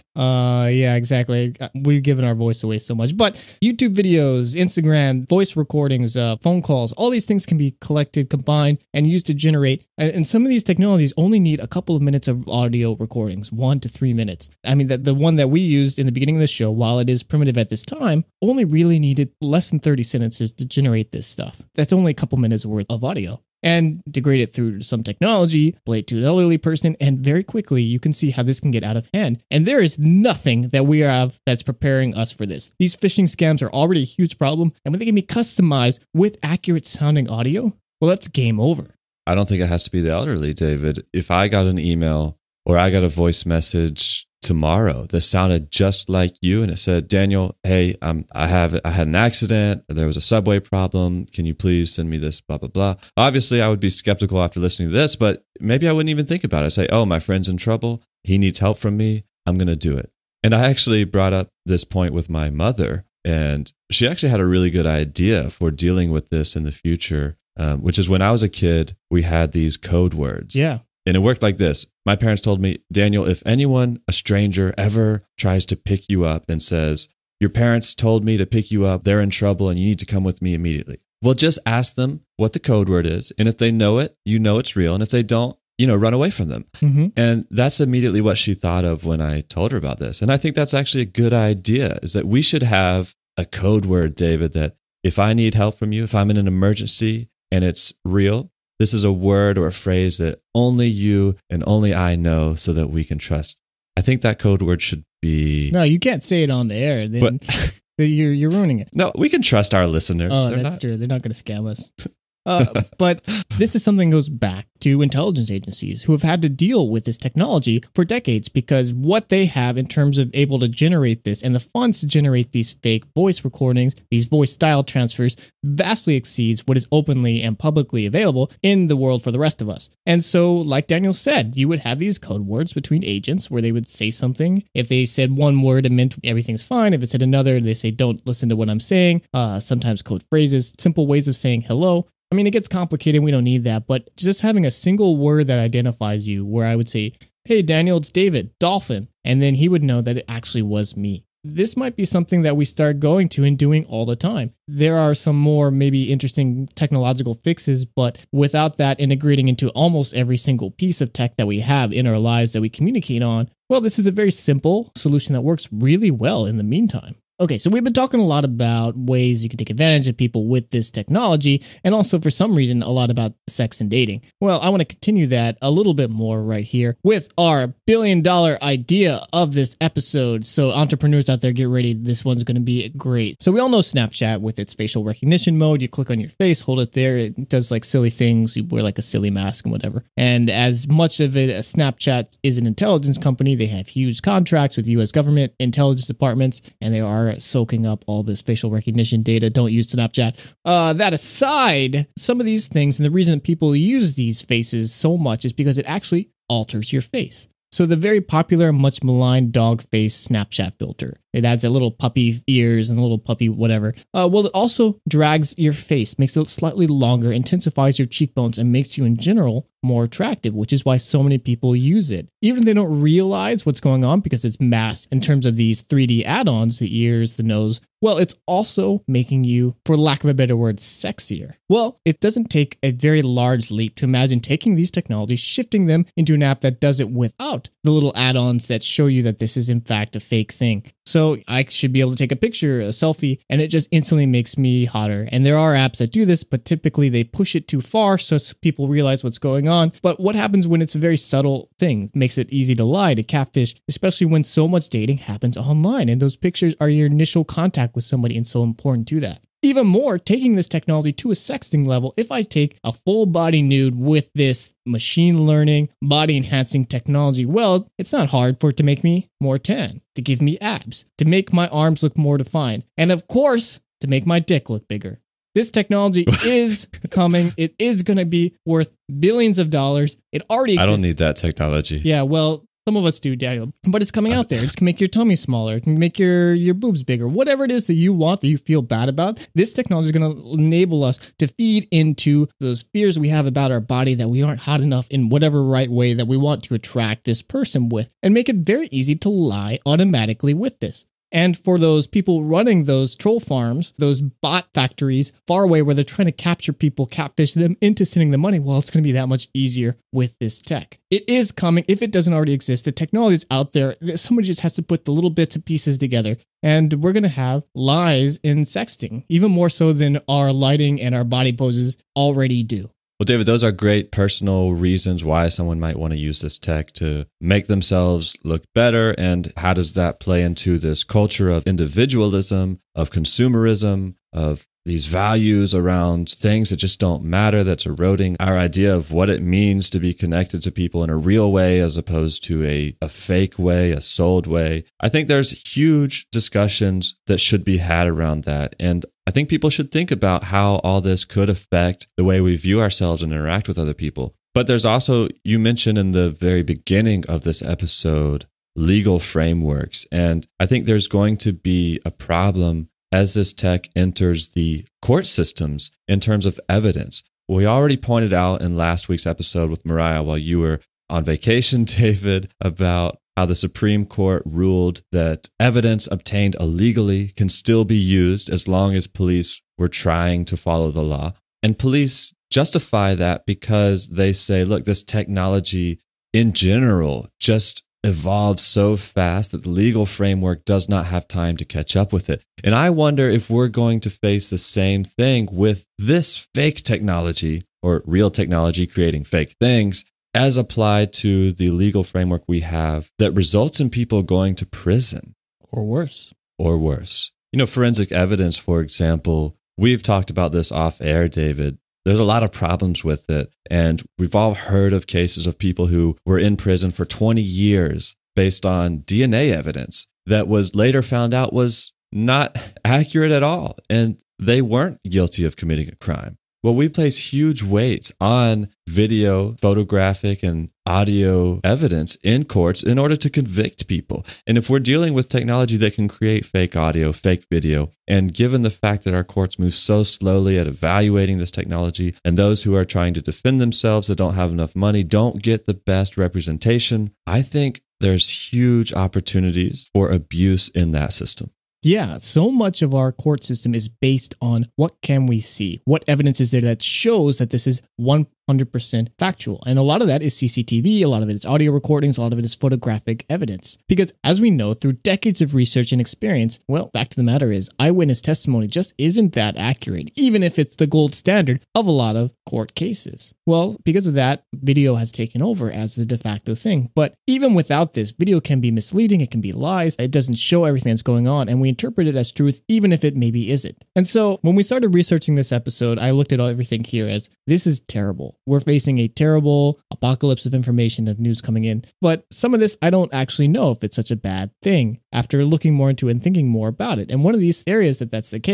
[SPEAKER 3] uh yeah, exactly. We've given our voice away so much. But YouTube videos, Instagram, voice recordings, uh, phone calls, all these things can be collected, combined, and used to generate. And, and some of these technologies only need a couple of minutes of audio recordings, one to three minutes. I mean, the, the one that we used in the beginning of the show, while it is primitive at this time, only really needed less than thirty sentences to generate this stuff. That's only a couple minutes worth of audio. And degrade it through some technology, play it to an elderly person, and very quickly you can see how this can get out of hand. And there is nothing that we have that's preparing us for this. These phishing scams are already a huge problem, and when they can be customized with accurate sounding audio, well, that's game over.
[SPEAKER 2] I don't think it has to be the elderly, David. If I got an email or I got a voice message tomorrow that sounded just like you, and it said, Daniel, hey, um, I have I had an accident. There was a subway problem. Can you please send me this, blah, blah, blah. Obviously, I would be skeptical after listening to this, but maybe I wouldn't even think about it. I'd say, oh, my friend's in trouble. He needs help from me. I'm going to do it. And I actually brought up this point with my mother, and she actually had a really good idea for dealing with this in the future, um, which is when I was a kid, we had these code words.
[SPEAKER 3] Yeah.
[SPEAKER 2] And it worked like this. My parents told me, Daniel, if anyone, a stranger, ever tries to pick you up and says, your parents told me to pick you up, they're in trouble, and you need to come with me immediately. Well, just ask them what the code word is. And if they know it, you know it's real. And if they don't, you know, run away from them. Mm-hmm. And that's immediately what she thought of when I told her about this. And I think that's actually a good idea, is that we should have a code word, David, that if I need help from you, if I'm in an emergency and it's real, this is a word or a phrase that only you and only I know so that we can trust. I think that code word should be...
[SPEAKER 3] No, you can't say it on the air. Then you're, you're ruining it.
[SPEAKER 2] No, we can trust our listeners.
[SPEAKER 3] Oh,
[SPEAKER 2] They're
[SPEAKER 3] that's
[SPEAKER 2] not...
[SPEAKER 3] true. They're not going to scam us. Uh, but this is something that goes back to intelligence agencies who have had to deal with this technology for decades, because what they have in terms of able to generate this and the funds to generate these fake voice recordings, these voice style transfers, vastly exceeds what is openly and publicly available in the world for the rest of us. And so, like Daniel said, you would have these code words between agents where they would say something. If they said one word, it meant everything's fine. If it said another, they say, don't listen to what I'm saying. Uh, sometimes code phrases, simple ways of saying hello. I mean, it gets complicated. We don't need that. But just having a single word that identifies you, where I would say, hey, Daniel, it's David, dolphin. And then he would know that it actually was me. This might be something that we start going to and doing all the time. There are some more maybe interesting technological fixes, but without that integrating into almost every single piece of tech that we have in our lives that we communicate on, well, this is a very simple solution that works really well in the meantime. Okay, so we've been talking a lot about ways you can take advantage of people with this technology, and also for some reason a lot about sex and dating. Well, I want to continue that a little bit more right here with our billion dollar idea of this episode. So entrepreneurs out there, get ready. This one's going to be great. So we all know Snapchat with its facial recognition mode. You click on your face, hold it there. It does like silly things. You wear like a silly mask and whatever. And as much of it as Snapchat is an intelligence company, they have huge contracts with U S government intelligence departments, and they are soaking up all this facial recognition data. Don't use Snapchat. Uh, that aside, some of these things, and the reason that people use these faces so much is because it actually alters your face. So the very popular, much maligned dog face Snapchat filter. It adds a little puppy ears and a little puppy whatever. Uh, well, it also drags your face, makes it slightly longer, intensifies your cheekbones, and makes you in general more attractive, which is why so many people use it. Even if they don't realize what's going on because it's masked in terms of these three D add-ons, the ears, the nose, well, it's also making you, for lack of a better word, sexier. Well, it doesn't take a very large leap to imagine taking these technologies, shifting them into an app that does it without the little add-ons that show you that this is in fact a fake thing. So I should be able to take a picture, a selfie, and it just instantly makes me hotter. And there are apps that do this, but typically they push it too far so people realize what's going on. But what happens when it's a very subtle thing? It makes it easy to lie, to catfish, especially when so much dating happens online and those pictures are your initial contact with somebody and so important to that. Even more, taking this technology to a sexting level, if I take a full body nude with this machine learning, body enhancing technology, well, it's not hard for it to make me more tan, to give me abs, to make my arms look more defined, and of course, to make my dick look bigger. This technology is coming. It is going to be worth billions of dollars. It already exists.
[SPEAKER 2] I don't need that technology.
[SPEAKER 3] Yeah, well, some of us do, Daniel. But it's coming out there. It's going to make your tummy smaller. It can make your, your boobs bigger. Whatever it is that you want, that you feel bad about, this technology is going to enable us to feed into those fears we have about our body that we aren't hot enough in whatever right way that we want to attract this person with, and make it very easy to lie automatically with this. And for those people running those troll farms, those bot factories far away where they're trying to capture people, catfish them into sending them money, well, it's going to be that much easier with this tech. It is coming. If it doesn't already exist, the technology is out there. Somebody just has to put the little bits and pieces together. And we're going to have lies in sexting, even more so than our lighting and our body poses already do.
[SPEAKER 2] Well, David, those are great personal reasons why someone might want to use this tech to make themselves look better. And how does that play into this culture of individualism, of consumerism, of these values around things that just don't matter, that's eroding our idea of what it means to be connected to people in a real way as opposed to a, a fake way, a sold way? I think there's huge discussions that should be had around that. And I think people should think about how all this could affect the way we view ourselves and interact with other people. But there's also, you mentioned in the very beginning of this episode, legal frameworks. And I think there's going to be a problem as this tech enters the court systems in terms of evidence. We already pointed out in last week's episode with Mariah while you were on vacation, David, about how the Supreme Court ruled that evidence obtained illegally can still be used as long as police were trying to follow the law. And police justify that because they say, look, this technology in general just evolves so fast that the legal framework does not have time to catch up with it. And I wonder if we're going to face the same thing with this fake technology or real technology creating fake things as applied to the legal framework we have that results in people going to prison.
[SPEAKER 3] Or worse.
[SPEAKER 2] Or worse. You know, forensic evidence, for example, we've talked about this off air, David. There's a lot of problems with it. And we've all heard of cases of people who were in prison for twenty years based on D N A evidence that was later found out was not accurate at all. And they weren't guilty of committing a crime. Well, we place huge weights on video, photographic, and audio evidence in courts in order to convict people. And if we're dealing with technology that can create fake audio, fake video, and given the fact that our courts move so slowly at evaluating this technology, and those who are trying to defend themselves that don't have enough money don't get the best representation, I think there's huge opportunities for abuse in that system.
[SPEAKER 3] Yeah, so much of our court system is based on what can we see? What evidence is there that shows that this is one hundred percent factual? And a lot of that is C C T V, a lot of it is audio recordings, a lot of it is photographic evidence. Because as we know, through decades of research and experience, well, fact of the matter is eyewitness testimony just isn't that accurate, even if it's the gold standard of a lot of court cases. Well, because of that, video has taken over as the de facto thing. But even without this, video can be misleading, it can be lies, it doesn't show everything that's going on, and we interpret it as truth, even if it maybe isn't. And so when we started researching this episode, I looked at everything here as this is terrible. We're facing a terrible apocalypse of information, of news coming in. But some of this, I don't actually know if it's such a bad thing after looking more into it and thinking more about it. And one of these areas that that's the case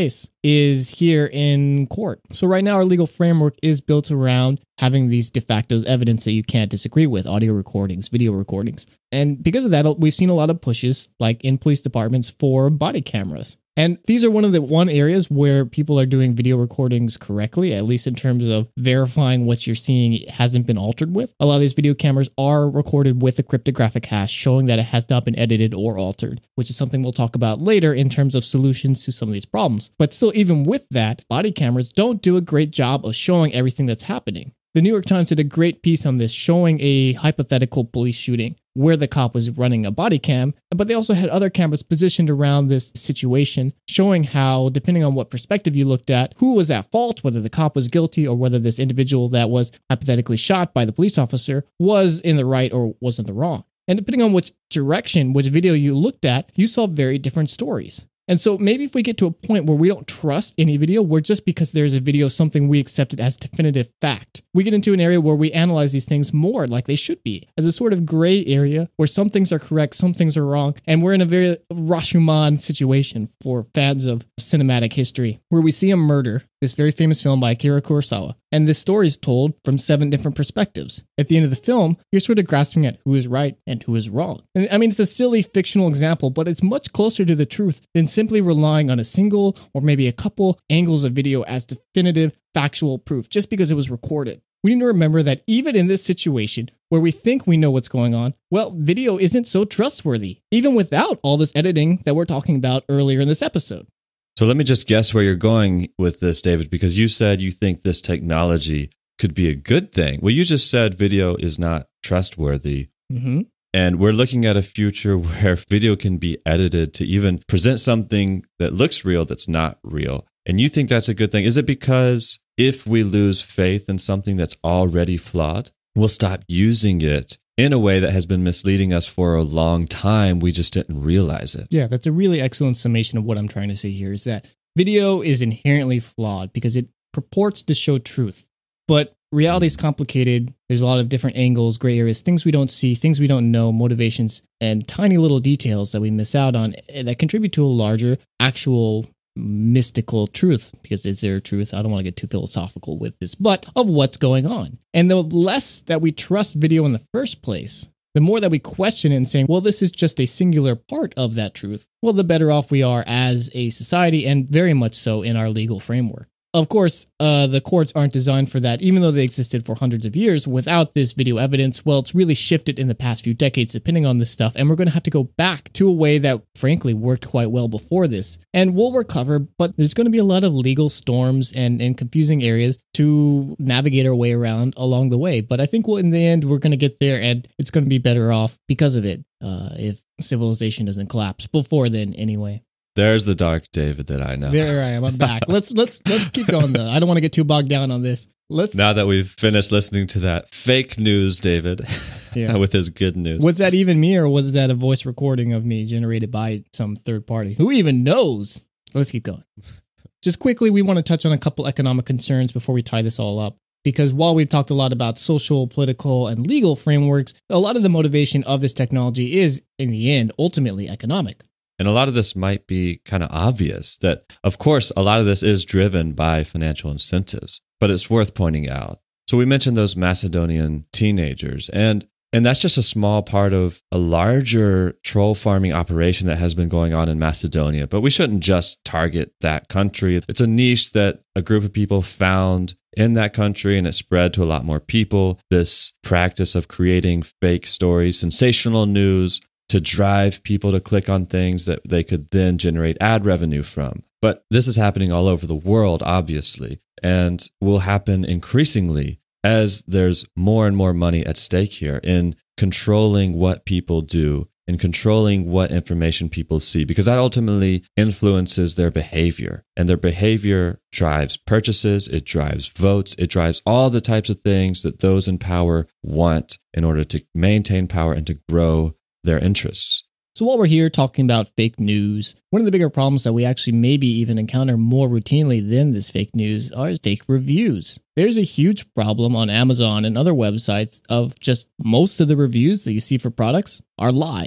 [SPEAKER 3] is here in court. So right now our legal framework is built around having these de facto evidence that you can't disagree with, audio recordings, video recordings. And because of that, we've seen a lot of pushes, like in police departments, for body cameras. And these are one of the one areas where people are doing video recordings correctly, at least in terms of verifying what you're seeing hasn't been altered with. A lot of these video cameras are recorded with a cryptographic hash showing that it has not been edited or altered, which is something we'll talk about later in terms of solutions to some of these problems. But still, even with that, body cameras don't do a great job of showing everything that's happening. The New York Times did a great piece on this, showing a hypothetical police shooting where the cop was running a body cam, but they also had other cameras positioned around this situation, showing how, depending on what perspective you looked at, who was at fault, whether the cop was guilty or whether this individual that was hypothetically shot by the police officer was in the right or was in the wrong. And depending on which direction, which video you looked at, you saw very different stories. And so maybe if we get to a point where we don't trust any video, where just because there's a video, something we accepted as definitive fact, we get into an area where we analyze these things more like they should be, as a sort of gray area where some things are correct, some things are wrong. And we're in a very Rashomon situation for fans of cinematic history, where we see a murder, this very famous film by Akira Kurosawa. And this story is told from seven different perspectives. At the end of the film, you're sort of grasping at who is right and who is wrong. And I mean, it's a silly fictional example, but it's much closer to the truth than simply relying on a single or maybe a couple angles of video as definitive factual proof just because it was recorded. We need to remember that even in this situation where we think we know what's going on, well, video isn't so trustworthy, even without all this editing that we're talking about earlier in this episode.
[SPEAKER 2] So let me just guess where you're going with this, David, because you said you think this technology could be a good thing. Well, you just said video is not trustworthy.
[SPEAKER 3] Mm-hmm.
[SPEAKER 2] And we're looking at a future where video can be edited to even present something that looks real that's not real. And you think that's a good thing. Is it because if we lose faith in something that's already flawed, we'll stop using it in a way that has been misleading us for a long time? We just didn't realize it.
[SPEAKER 3] Yeah, that's a really excellent summation of what I'm trying to say here, is that video is inherently flawed because it purports to show truth. But reality is complicated. There's a lot of different angles, gray areas, things we don't see, things we don't know, motivations, and tiny little details that we miss out on that contribute to a larger, actual mystical truth. Because is there a truth? I don't want to get too philosophical with this, but of what's going on. And the less that we trust video in the first place, the more that we question it and saying, well, this is just a singular part of that truth, well, the better off we are as a society, and very much so in our legal framework. Of course, uh, the courts aren't designed for that, even though they existed for hundreds of years without this video evidence. Well, it's really shifted in the past few decades, depending on this stuff. And we're going to have to go back to a way that, frankly, worked quite well before this. And we'll recover, but there's going to be a lot of legal storms and, and confusing areas to navigate our way around along the way. But I think we'll, in the end, we're going to get there, and it's going to be better off because of it, uh, if civilization doesn't collapse before then anyway.
[SPEAKER 2] There's the dark David that I know.
[SPEAKER 3] There I am. I'm back. Let's let's let's keep going though. I don't want to get too bogged down on this. Let's
[SPEAKER 2] now that we've finished listening to that fake news, David,
[SPEAKER 3] yeah.
[SPEAKER 2] with his good news.
[SPEAKER 3] Was that even me, or was that a voice recording of me generated by some third party? Who even knows? Let's keep going. Just quickly, we want to touch on a couple economic concerns before we tie this all up. Because while we've talked a lot about social, political, and legal frameworks, a lot of the motivation of this technology is, in the end, ultimately economic.
[SPEAKER 2] And a lot of this might be kind of obvious that, of course, a lot of this is driven by financial incentives, but it's worth pointing out. So we mentioned those Macedonian teenagers, and and that's just a small part of a larger troll farming operation that has been going on in Macedonia. But we shouldn't just target that country. It's a niche that a group of people found in that country, and it spread to a lot more people. This practice of creating fake stories, sensational news, to drive people to click on things that they could then generate ad revenue from. But this is happening all over the world, obviously, and will happen increasingly as there's more and more money at stake here in controlling what people do and controlling what information people see, because that ultimately influences their behavior. And their behavior drives purchases, it drives votes, it drives all the types of things that those in power want in order to maintain power and to grow their interests.
[SPEAKER 3] So while we're here talking about fake news, one of the bigger problems that we actually maybe even encounter more routinely than this fake news are fake reviews. There's a huge problem on Amazon and other websites of just most of the reviews that you see for products are lies.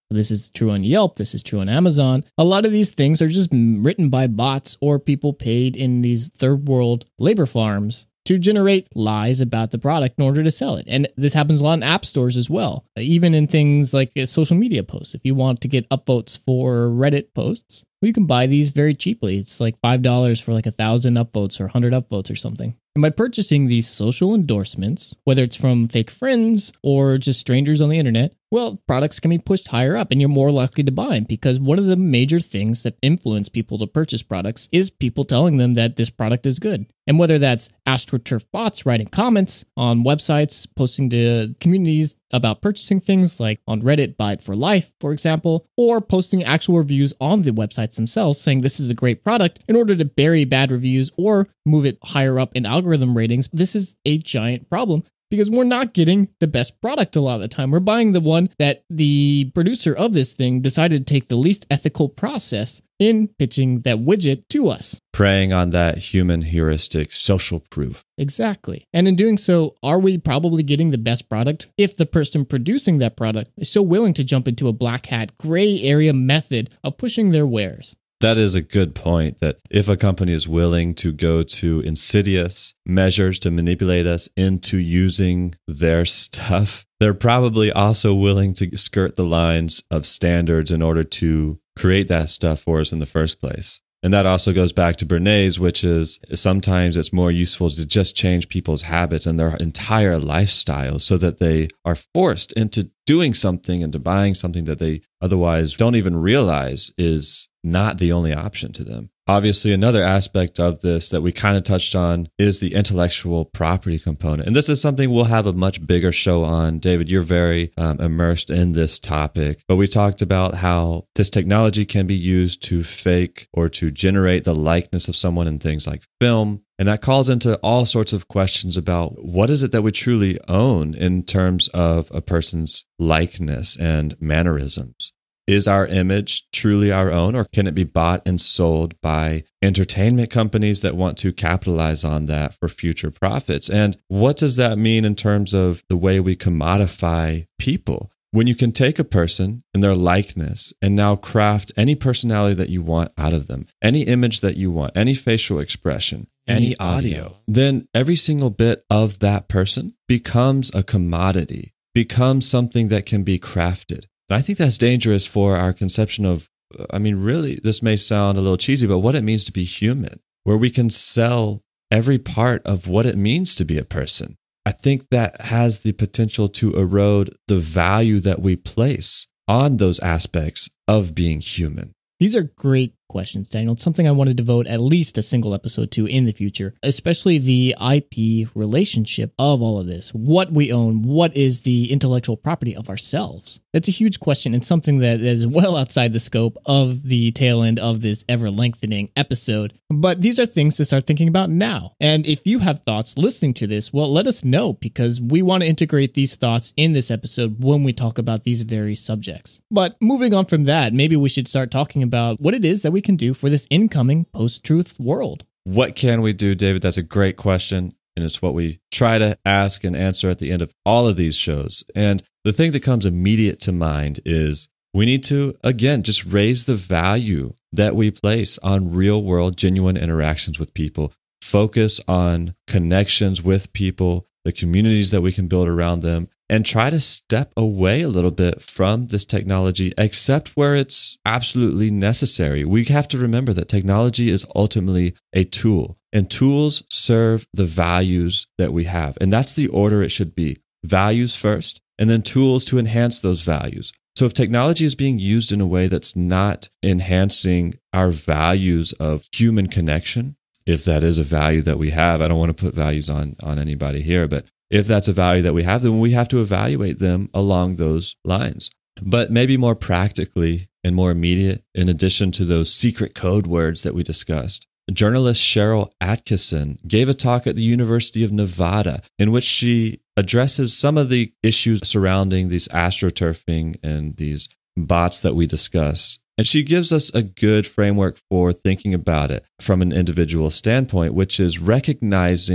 [SPEAKER 3] This is true on Yelp. This is true on Amazon. A lot of these things are just written by bots or people paid in these third world labor farms to generate lies about the product in order to sell it. And this happens a lot in app stores as well, even in things like social media posts. If you want to get upvotes for Reddit posts, you can buy these very cheaply. It's like five dollars for like a thousand upvotes or one hundred upvotes or something. And by purchasing these social endorsements, whether it's from fake friends or just strangers on the internet, well, products can be pushed higher up and you're more likely to buy them, because one of the major things that influence people to purchase products is people telling them that this product is good. And whether that's AstroTurf bots writing comments on websites, posting to communities about purchasing things like on Reddit, Buy It for Life, for example, or posting actual reviews on the websites themselves saying this is a great product in order to bury bad reviews or move it higher up in algorithm ratings, this is a giant problem. Because we're not getting the best product a lot of the time. We're buying the one that the producer of this thing decided to take the least ethical process in pitching that widget to us.
[SPEAKER 2] Preying on that human heuristic social proof.
[SPEAKER 3] Exactly. And in doing so, are we probably getting the best product if the person producing that product is so willing to jump into a black hat, gray area method of pushing their wares?
[SPEAKER 2] That is a good point, that if a company is willing to go to insidious measures to manipulate us into using their stuff, they're probably also willing to skirt the lines of standards in order to create that stuff for us in the first place. And that also goes back to Bernays, which is sometimes it's more useful to just change people's habits and their entire lifestyle so that they are forced into doing something and to buying something that they otherwise don't even realize is not the only option to them. Obviously, another aspect of this that we kind of touched on is the intellectual property component. And this is something we'll have a much bigger show on. David, you're very um, immersed in this topic. But we talked about how this technology can be used to fake or to generate the likeness of someone in things like film. And that calls into all sorts of questions about what is it that we truly own in terms of a person's likeness and mannerisms. Is our image truly our own, or can it be bought and sold by entertainment companies that want to capitalize on that for future profits? And what does that mean in terms of the way we commodify people? When you can take a person and their likeness and now craft any personality that you want out of them, any image that you want, any facial expression, any, any audio, audio, then every single bit of that person becomes a commodity, becomes something that can be crafted. And I think that's dangerous for our conception of, I mean, really, this may sound a little cheesy, but what it means to be human, where we can sell every part of what it means to be a person. I think that has the potential to erode the value that we place on those aspects of being human.
[SPEAKER 3] These are great questions, Daniel. It's something I want to devote at least a single episode to in the future, especially the I P relationship of all of this. What we own, what is the intellectual property of ourselves? That's a huge question and something that is well outside the scope of the tail end of this ever-lengthening episode. But these are things to start thinking about now. And if you have thoughts listening to this, well, let us know, because we want to integrate these thoughts in this episode when we talk about these very subjects. But moving on from that, maybe we should start talking about what it is that we can do for this incoming post-truth world.
[SPEAKER 2] What can we do, David? That's a great question. And it's what we try to ask and answer at the end of all of these shows. And the thing that comes immediate to mind is we need to, again, just raise the value that we place on real world, genuine interactions with people. Focus on connections with people, the communities that we can build around them, and try to step away a little bit from this technology, except where it's absolutely necessary. We have to remember that technology is ultimately a tool, and tools serve the values that we have. And that's the order it should be. Values first, and then tools to enhance those values. So if technology is being used in a way that's not enhancing our values of human connection, if that is a value that we have, I don't want to put values on, on anybody here, but if that's a value that we have, then we have to evaluate them along those lines. But maybe more practically and more immediate, in addition to those secret code words that we discussed, journalist Cheryl Atkinson gave a talk at the University of Nevada in which she addresses some of the issues surrounding these astroturfing and these bots that we discuss. And she gives us a good framework for thinking about it from an individual standpoint, which is recognizing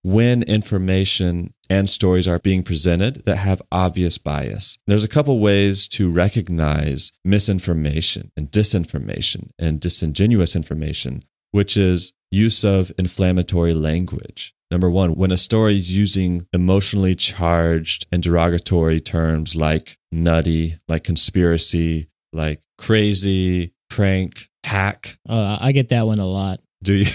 [SPEAKER 2] when information and stories are being presented that have obvious bias. There's a couple ways to recognize misinformation and disinformation and disingenuous information, which is use of inflammatory language. Number one, when a story is using emotionally charged and derogatory terms like nutty, like conspiracy, like crazy, prank, hack.
[SPEAKER 3] Uh, I get that one a lot.
[SPEAKER 2] Do you?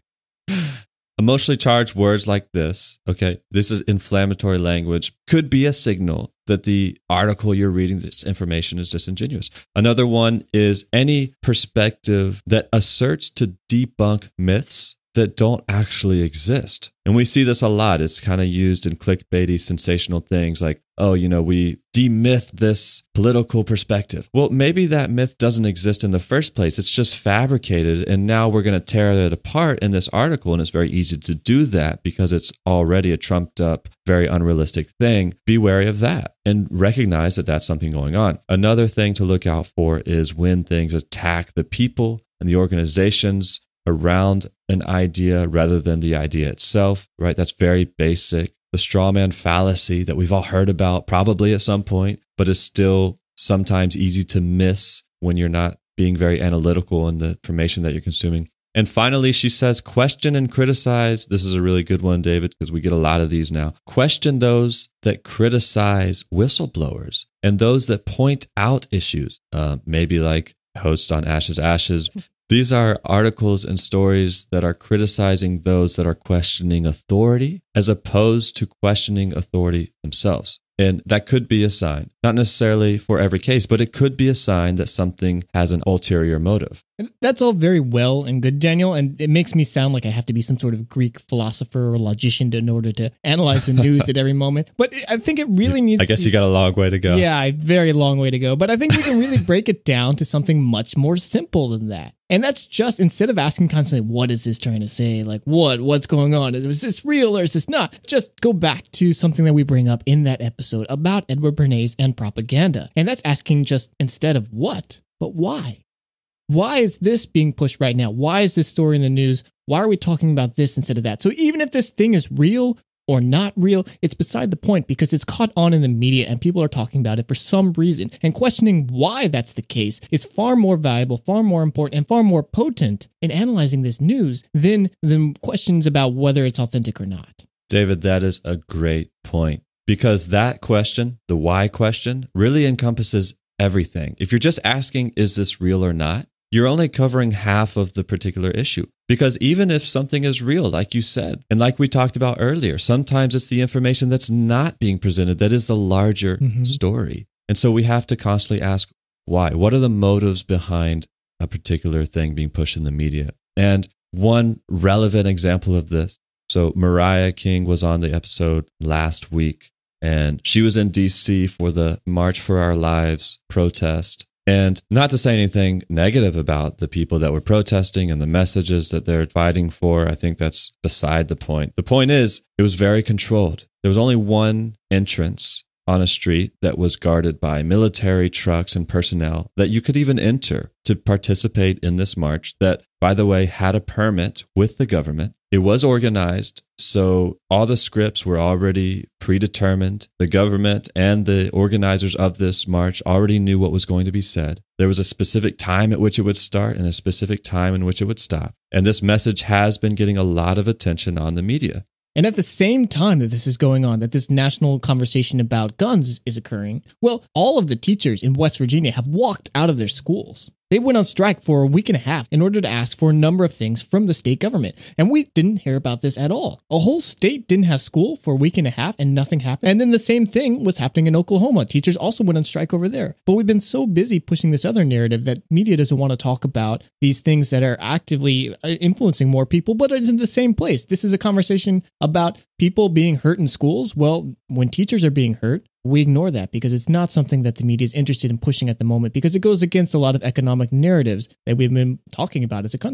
[SPEAKER 2] Emotionally charged words like this, okay, this is inflammatory language, could be a signal that the article you're reading, this information is disingenuous. Another one is any perspective that asserts to debunk myths that don't actually exist. And we see this a lot. It's kind of used in clickbaity, sensational things like, oh, you know, we demyth this political perspective. Well, maybe that myth doesn't exist in the first place. It's just fabricated. And now we're going to tear it apart in this article. And it's very easy to do that because it's already a trumped up, very unrealistic thing. Be wary of that and recognize that that's something going on. Another thing to look out for is when things attack the people and the organizations around an idea rather than the idea itself, right? That's very basic. The straw man fallacy that we've all heard about probably at some point, but is still sometimes easy to miss when you're not being very analytical in the information that you're consuming. And finally, she says, question and criticize. This is a really good one, David, because we get a lot of these now. Question those that criticize whistleblowers and those that point out issues, uh, maybe like host on Ashes Ashes. These are articles and stories that are criticizing those that are questioning authority as opposed to questioning authority themselves. And that could be a sign, not necessarily for every case, but it could be a sign that something has an ulterior motive.
[SPEAKER 3] That's all very well and good, Daniel, and it makes me sound like I have to be some sort of Greek philosopher or logician in order to analyze the news at every moment. But I think it really needs
[SPEAKER 2] I guess
[SPEAKER 3] to,
[SPEAKER 2] you got a long way to go.
[SPEAKER 3] Yeah, a very long way to go. But I think we can really break it down to something much more simple than that. And that's just, instead of asking constantly, what is this trying to say? Like, what? What's going on? Is this real or is this not? Just go back to something that we bring up in that episode about Edward Bernays and propaganda. And that's asking just, instead of what, but why? Why is this being pushed right now? Why is this story in the news? Why are we talking about this instead of that? So even if this thing is real or not real, it's beside the point because it's caught on in the media and people are talking about it for some reason. And questioning why that's the case is far more valuable, far more important, and far more potent in analyzing this news than, than questions about whether it's authentic or not.
[SPEAKER 2] David, that is a great point because that question, the why question, really encompasses everything. If you're just asking, is this real or not? You're only covering half of the particular issue. Because even if something is real, like you said, and like we talked about earlier, sometimes it's the information that's not being presented that is the larger mm-hmm. story. And so we have to constantly ask why. What are the motives behind a particular thing being pushed in the media? And one relevant example of this, so Mariah King was on the episode last week, and she was in D C for the March for Our Lives protest. And not to say anything negative about the people that were protesting and the messages that they're fighting for. I think that's beside the point. The point is, it was very controlled. There was only one entrance on a street that was guarded by military trucks and personnel that you could even enter to participate in this march that, by the way, had a permit with the government. It was organized, so all the scripts were already predetermined. The government and the organizers of this march already knew what was going to be said. There was a specific time at which it would start and a specific time in which it would stop. And this message has been getting a lot of attention on the media.
[SPEAKER 3] And at the same time that this is going on, that this national conversation about guns is occurring, well, all of the teachers in West Virginia have walked out of their schools. They went on strike for a week and a half in order to ask for a number of things from the state government. And we didn't hear about this at all. A whole state didn't have school for a week and a half and nothing happened. And then the same thing was happening in Oklahoma. Teachers also went on strike over there. But we've been so busy pushing this other narrative that media doesn't want to talk about these things that are actively influencing more people, but it's in the same place. This is a conversation about people being hurt in schools. Well, when teachers are being hurt, we ignore that because it's not something that the media is interested in pushing at the moment because it goes against a lot of economic narratives that we've been talking about as a country.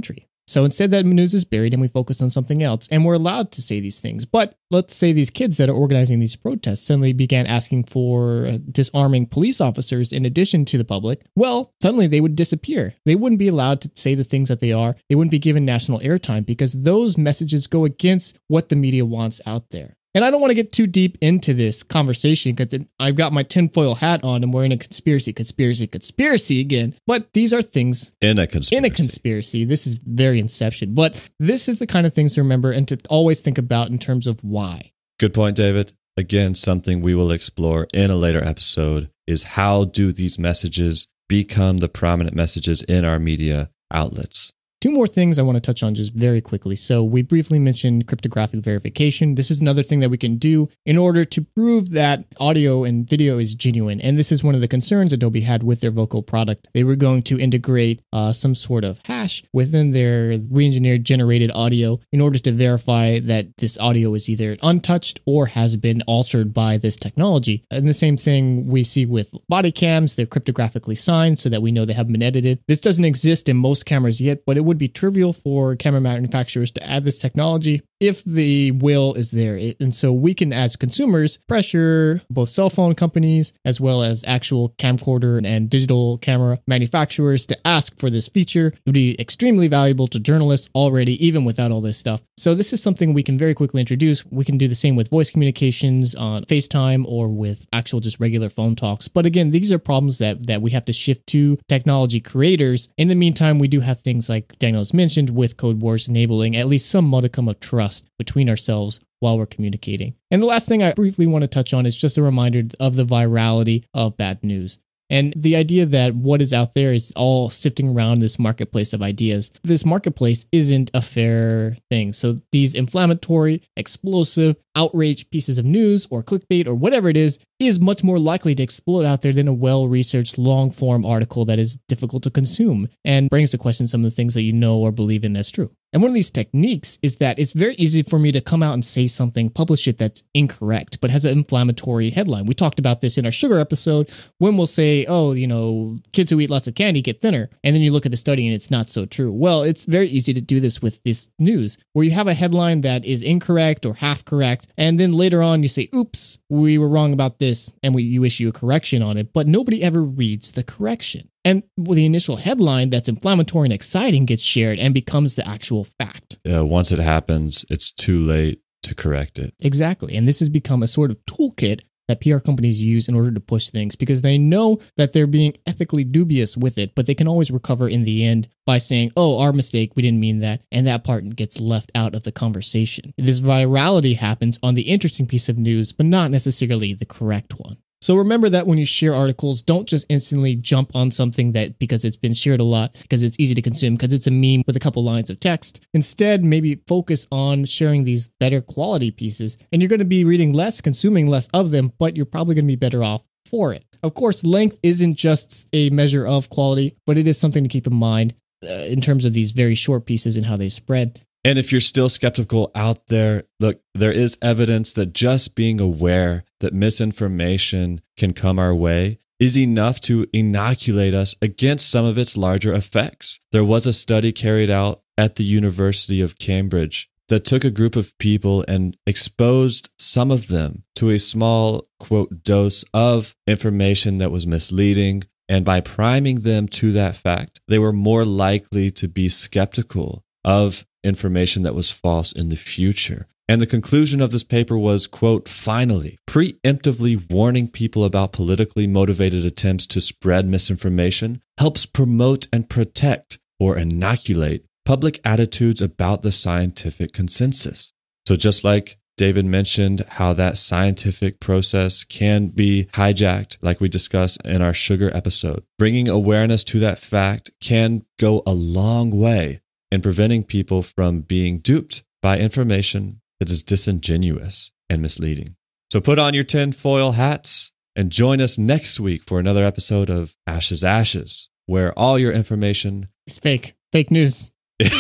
[SPEAKER 3] So instead, that news is buried and we focus on something else. And we're allowed to say these things. But let's say these kids that are organizing these protests suddenly began asking for disarming police officers in addition to the public. Well, suddenly they would disappear. They wouldn't be allowed to say the things that they are. They wouldn't be given national airtime because those messages go against what the media wants out there. And I don't want to get too deep into this conversation because I've got my tinfoil hat on and we're in a conspiracy, conspiracy, conspiracy again. But these are things
[SPEAKER 2] in a conspiracy.
[SPEAKER 3] In a conspiracy. This is very Inception. But this is the kind of things to remember and to always think about in terms of why.
[SPEAKER 2] Good point, David. Again, something we will explore in a later episode is how do these messages become the prominent messages in our media outlets?
[SPEAKER 3] Two more things I want to touch on just very quickly. So we briefly mentioned cryptographic verification. This is another thing that we can do in order to prove that audio and video is genuine. And this is one of the concerns Adobe had with their vocal product. They were going to integrate uh, some sort of hash within their re-engineered generated audio in order to verify that this audio is either untouched or has been altered by this technology. And the same thing we see with body cams. They're cryptographically signed so that we know they haven't been edited. This doesn't exist in most cameras yet, but it would be trivial for camera manufacturers to add this technology if the will is there. And so we can, as consumers, pressure both cell phone companies as well as actual camcorder and digital camera manufacturers to ask for this feature. It would be extremely valuable to journalists already, even without all this stuff. So this is something we can very quickly introduce. We can do the same with voice communications on FaceTime or with actual just regular phone talks. But again, these are problems that, that we have to shift to technology creators. In the meantime, we do have things like Daniel has mentioned with Code Wars enabling at least some modicum of trust between ourselves while we're communicating. And the last thing I briefly want to touch on is just a reminder of the virality of bad news. And the idea that what is out there is all sifting around this marketplace of ideas. This marketplace isn't a fair thing. So these inflammatory, explosive, outrage pieces of news or clickbait or whatever it is, is much more likely to explode out there than a well-researched long-form article that is difficult to consume and brings to question some of the things that you know or believe in as true. And one of these techniques is that it's very easy for me to come out and say something, publish it that's incorrect, but has an inflammatory headline. We talked about this in our sugar episode when we'll say, oh, you know, kids who eat lots of candy get thinner. And then you look at the study and it's not so true. Well, it's very easy to do this with this news where you have a headline that is incorrect or half correct. And then later on you say, oops, we were wrong about this. And we, you issue a correction on it, but nobody ever reads the correction. And the initial headline that's inflammatory and exciting gets shared and becomes the actual fact.
[SPEAKER 2] Yeah, once it happens, it's too late to correct it.
[SPEAKER 3] Exactly. And this has become a sort of toolkit that P R companies use in order to push things because they know that they're being ethically dubious with it, but they can always recover in the end by saying, oh, our mistake, we didn't mean that. And that part gets left out of the conversation. This virality happens on the interesting piece of news, but not necessarily the correct one. So remember that when you share articles, don't just instantly jump on something that because it's been shared a lot, because it's easy to consume, because it's a meme with a couple lines of text. Instead, maybe focus on sharing these better quality pieces, and you're going to be reading less, consuming less of them, but you're probably going to be better off for it. Of course, length isn't just a measure of quality, but it is something to keep in mind uh, in terms of these very short pieces and how they spread.
[SPEAKER 2] And if you're still skeptical out there, look, there is evidence that just being aware that misinformation can come our way is enough to inoculate us against some of its larger effects. There was a study carried out at the University of Cambridge that took a group of people and exposed some of them to a small, quote, dose of information that was misleading. And by priming them to that fact, they were more likely to be skeptical of information that was false in the future. And the conclusion of this paper was, quote, finally, preemptively warning people about politically motivated attempts to spread misinformation helps promote and protect or inoculate public attitudes about the scientific consensus. So just like David mentioned how that scientific process can be hijacked, like we discussed in our sugar episode, bringing awareness to that fact can go a long way in preventing people from being duped by information that is disingenuous and misleading. So put on your tinfoil hats and join us next week for another episode of Ashes Ashes, where all your information
[SPEAKER 3] is fake. Fake news.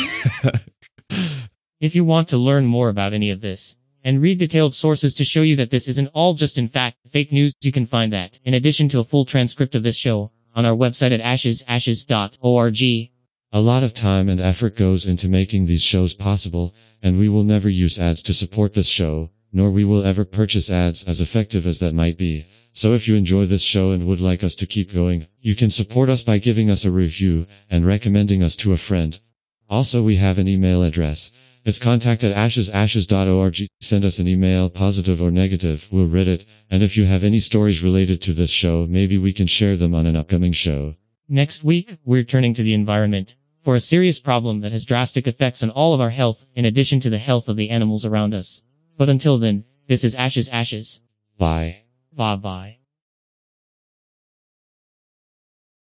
[SPEAKER 1] If you want to learn more about any of this and read detailed sources to show you that this isn't all just in fact fake news, you can find that, in addition to a full transcript of this show, on our website at ashes ashes dot org.
[SPEAKER 2] A lot of time and effort goes into making these shows possible, and we will never use ads to support this show, nor we will ever purchase ads, as effective as that might be. So if you enjoy this show and would like us to keep going, you can support us by giving us a review and recommending us to a friend. Also, we have an email address. It's contact at ashes ashes dot org. Send us an email, positive or negative. We'll read it. And if you have any stories related to this show, maybe we can share them on an upcoming show.
[SPEAKER 1] Next week, we're turning to the environment for a serious problem that has drastic effects on all of our health, in addition to the health of the animals around us. But until then, this is Ashes Ashes.
[SPEAKER 2] Bye.
[SPEAKER 1] Bye bye.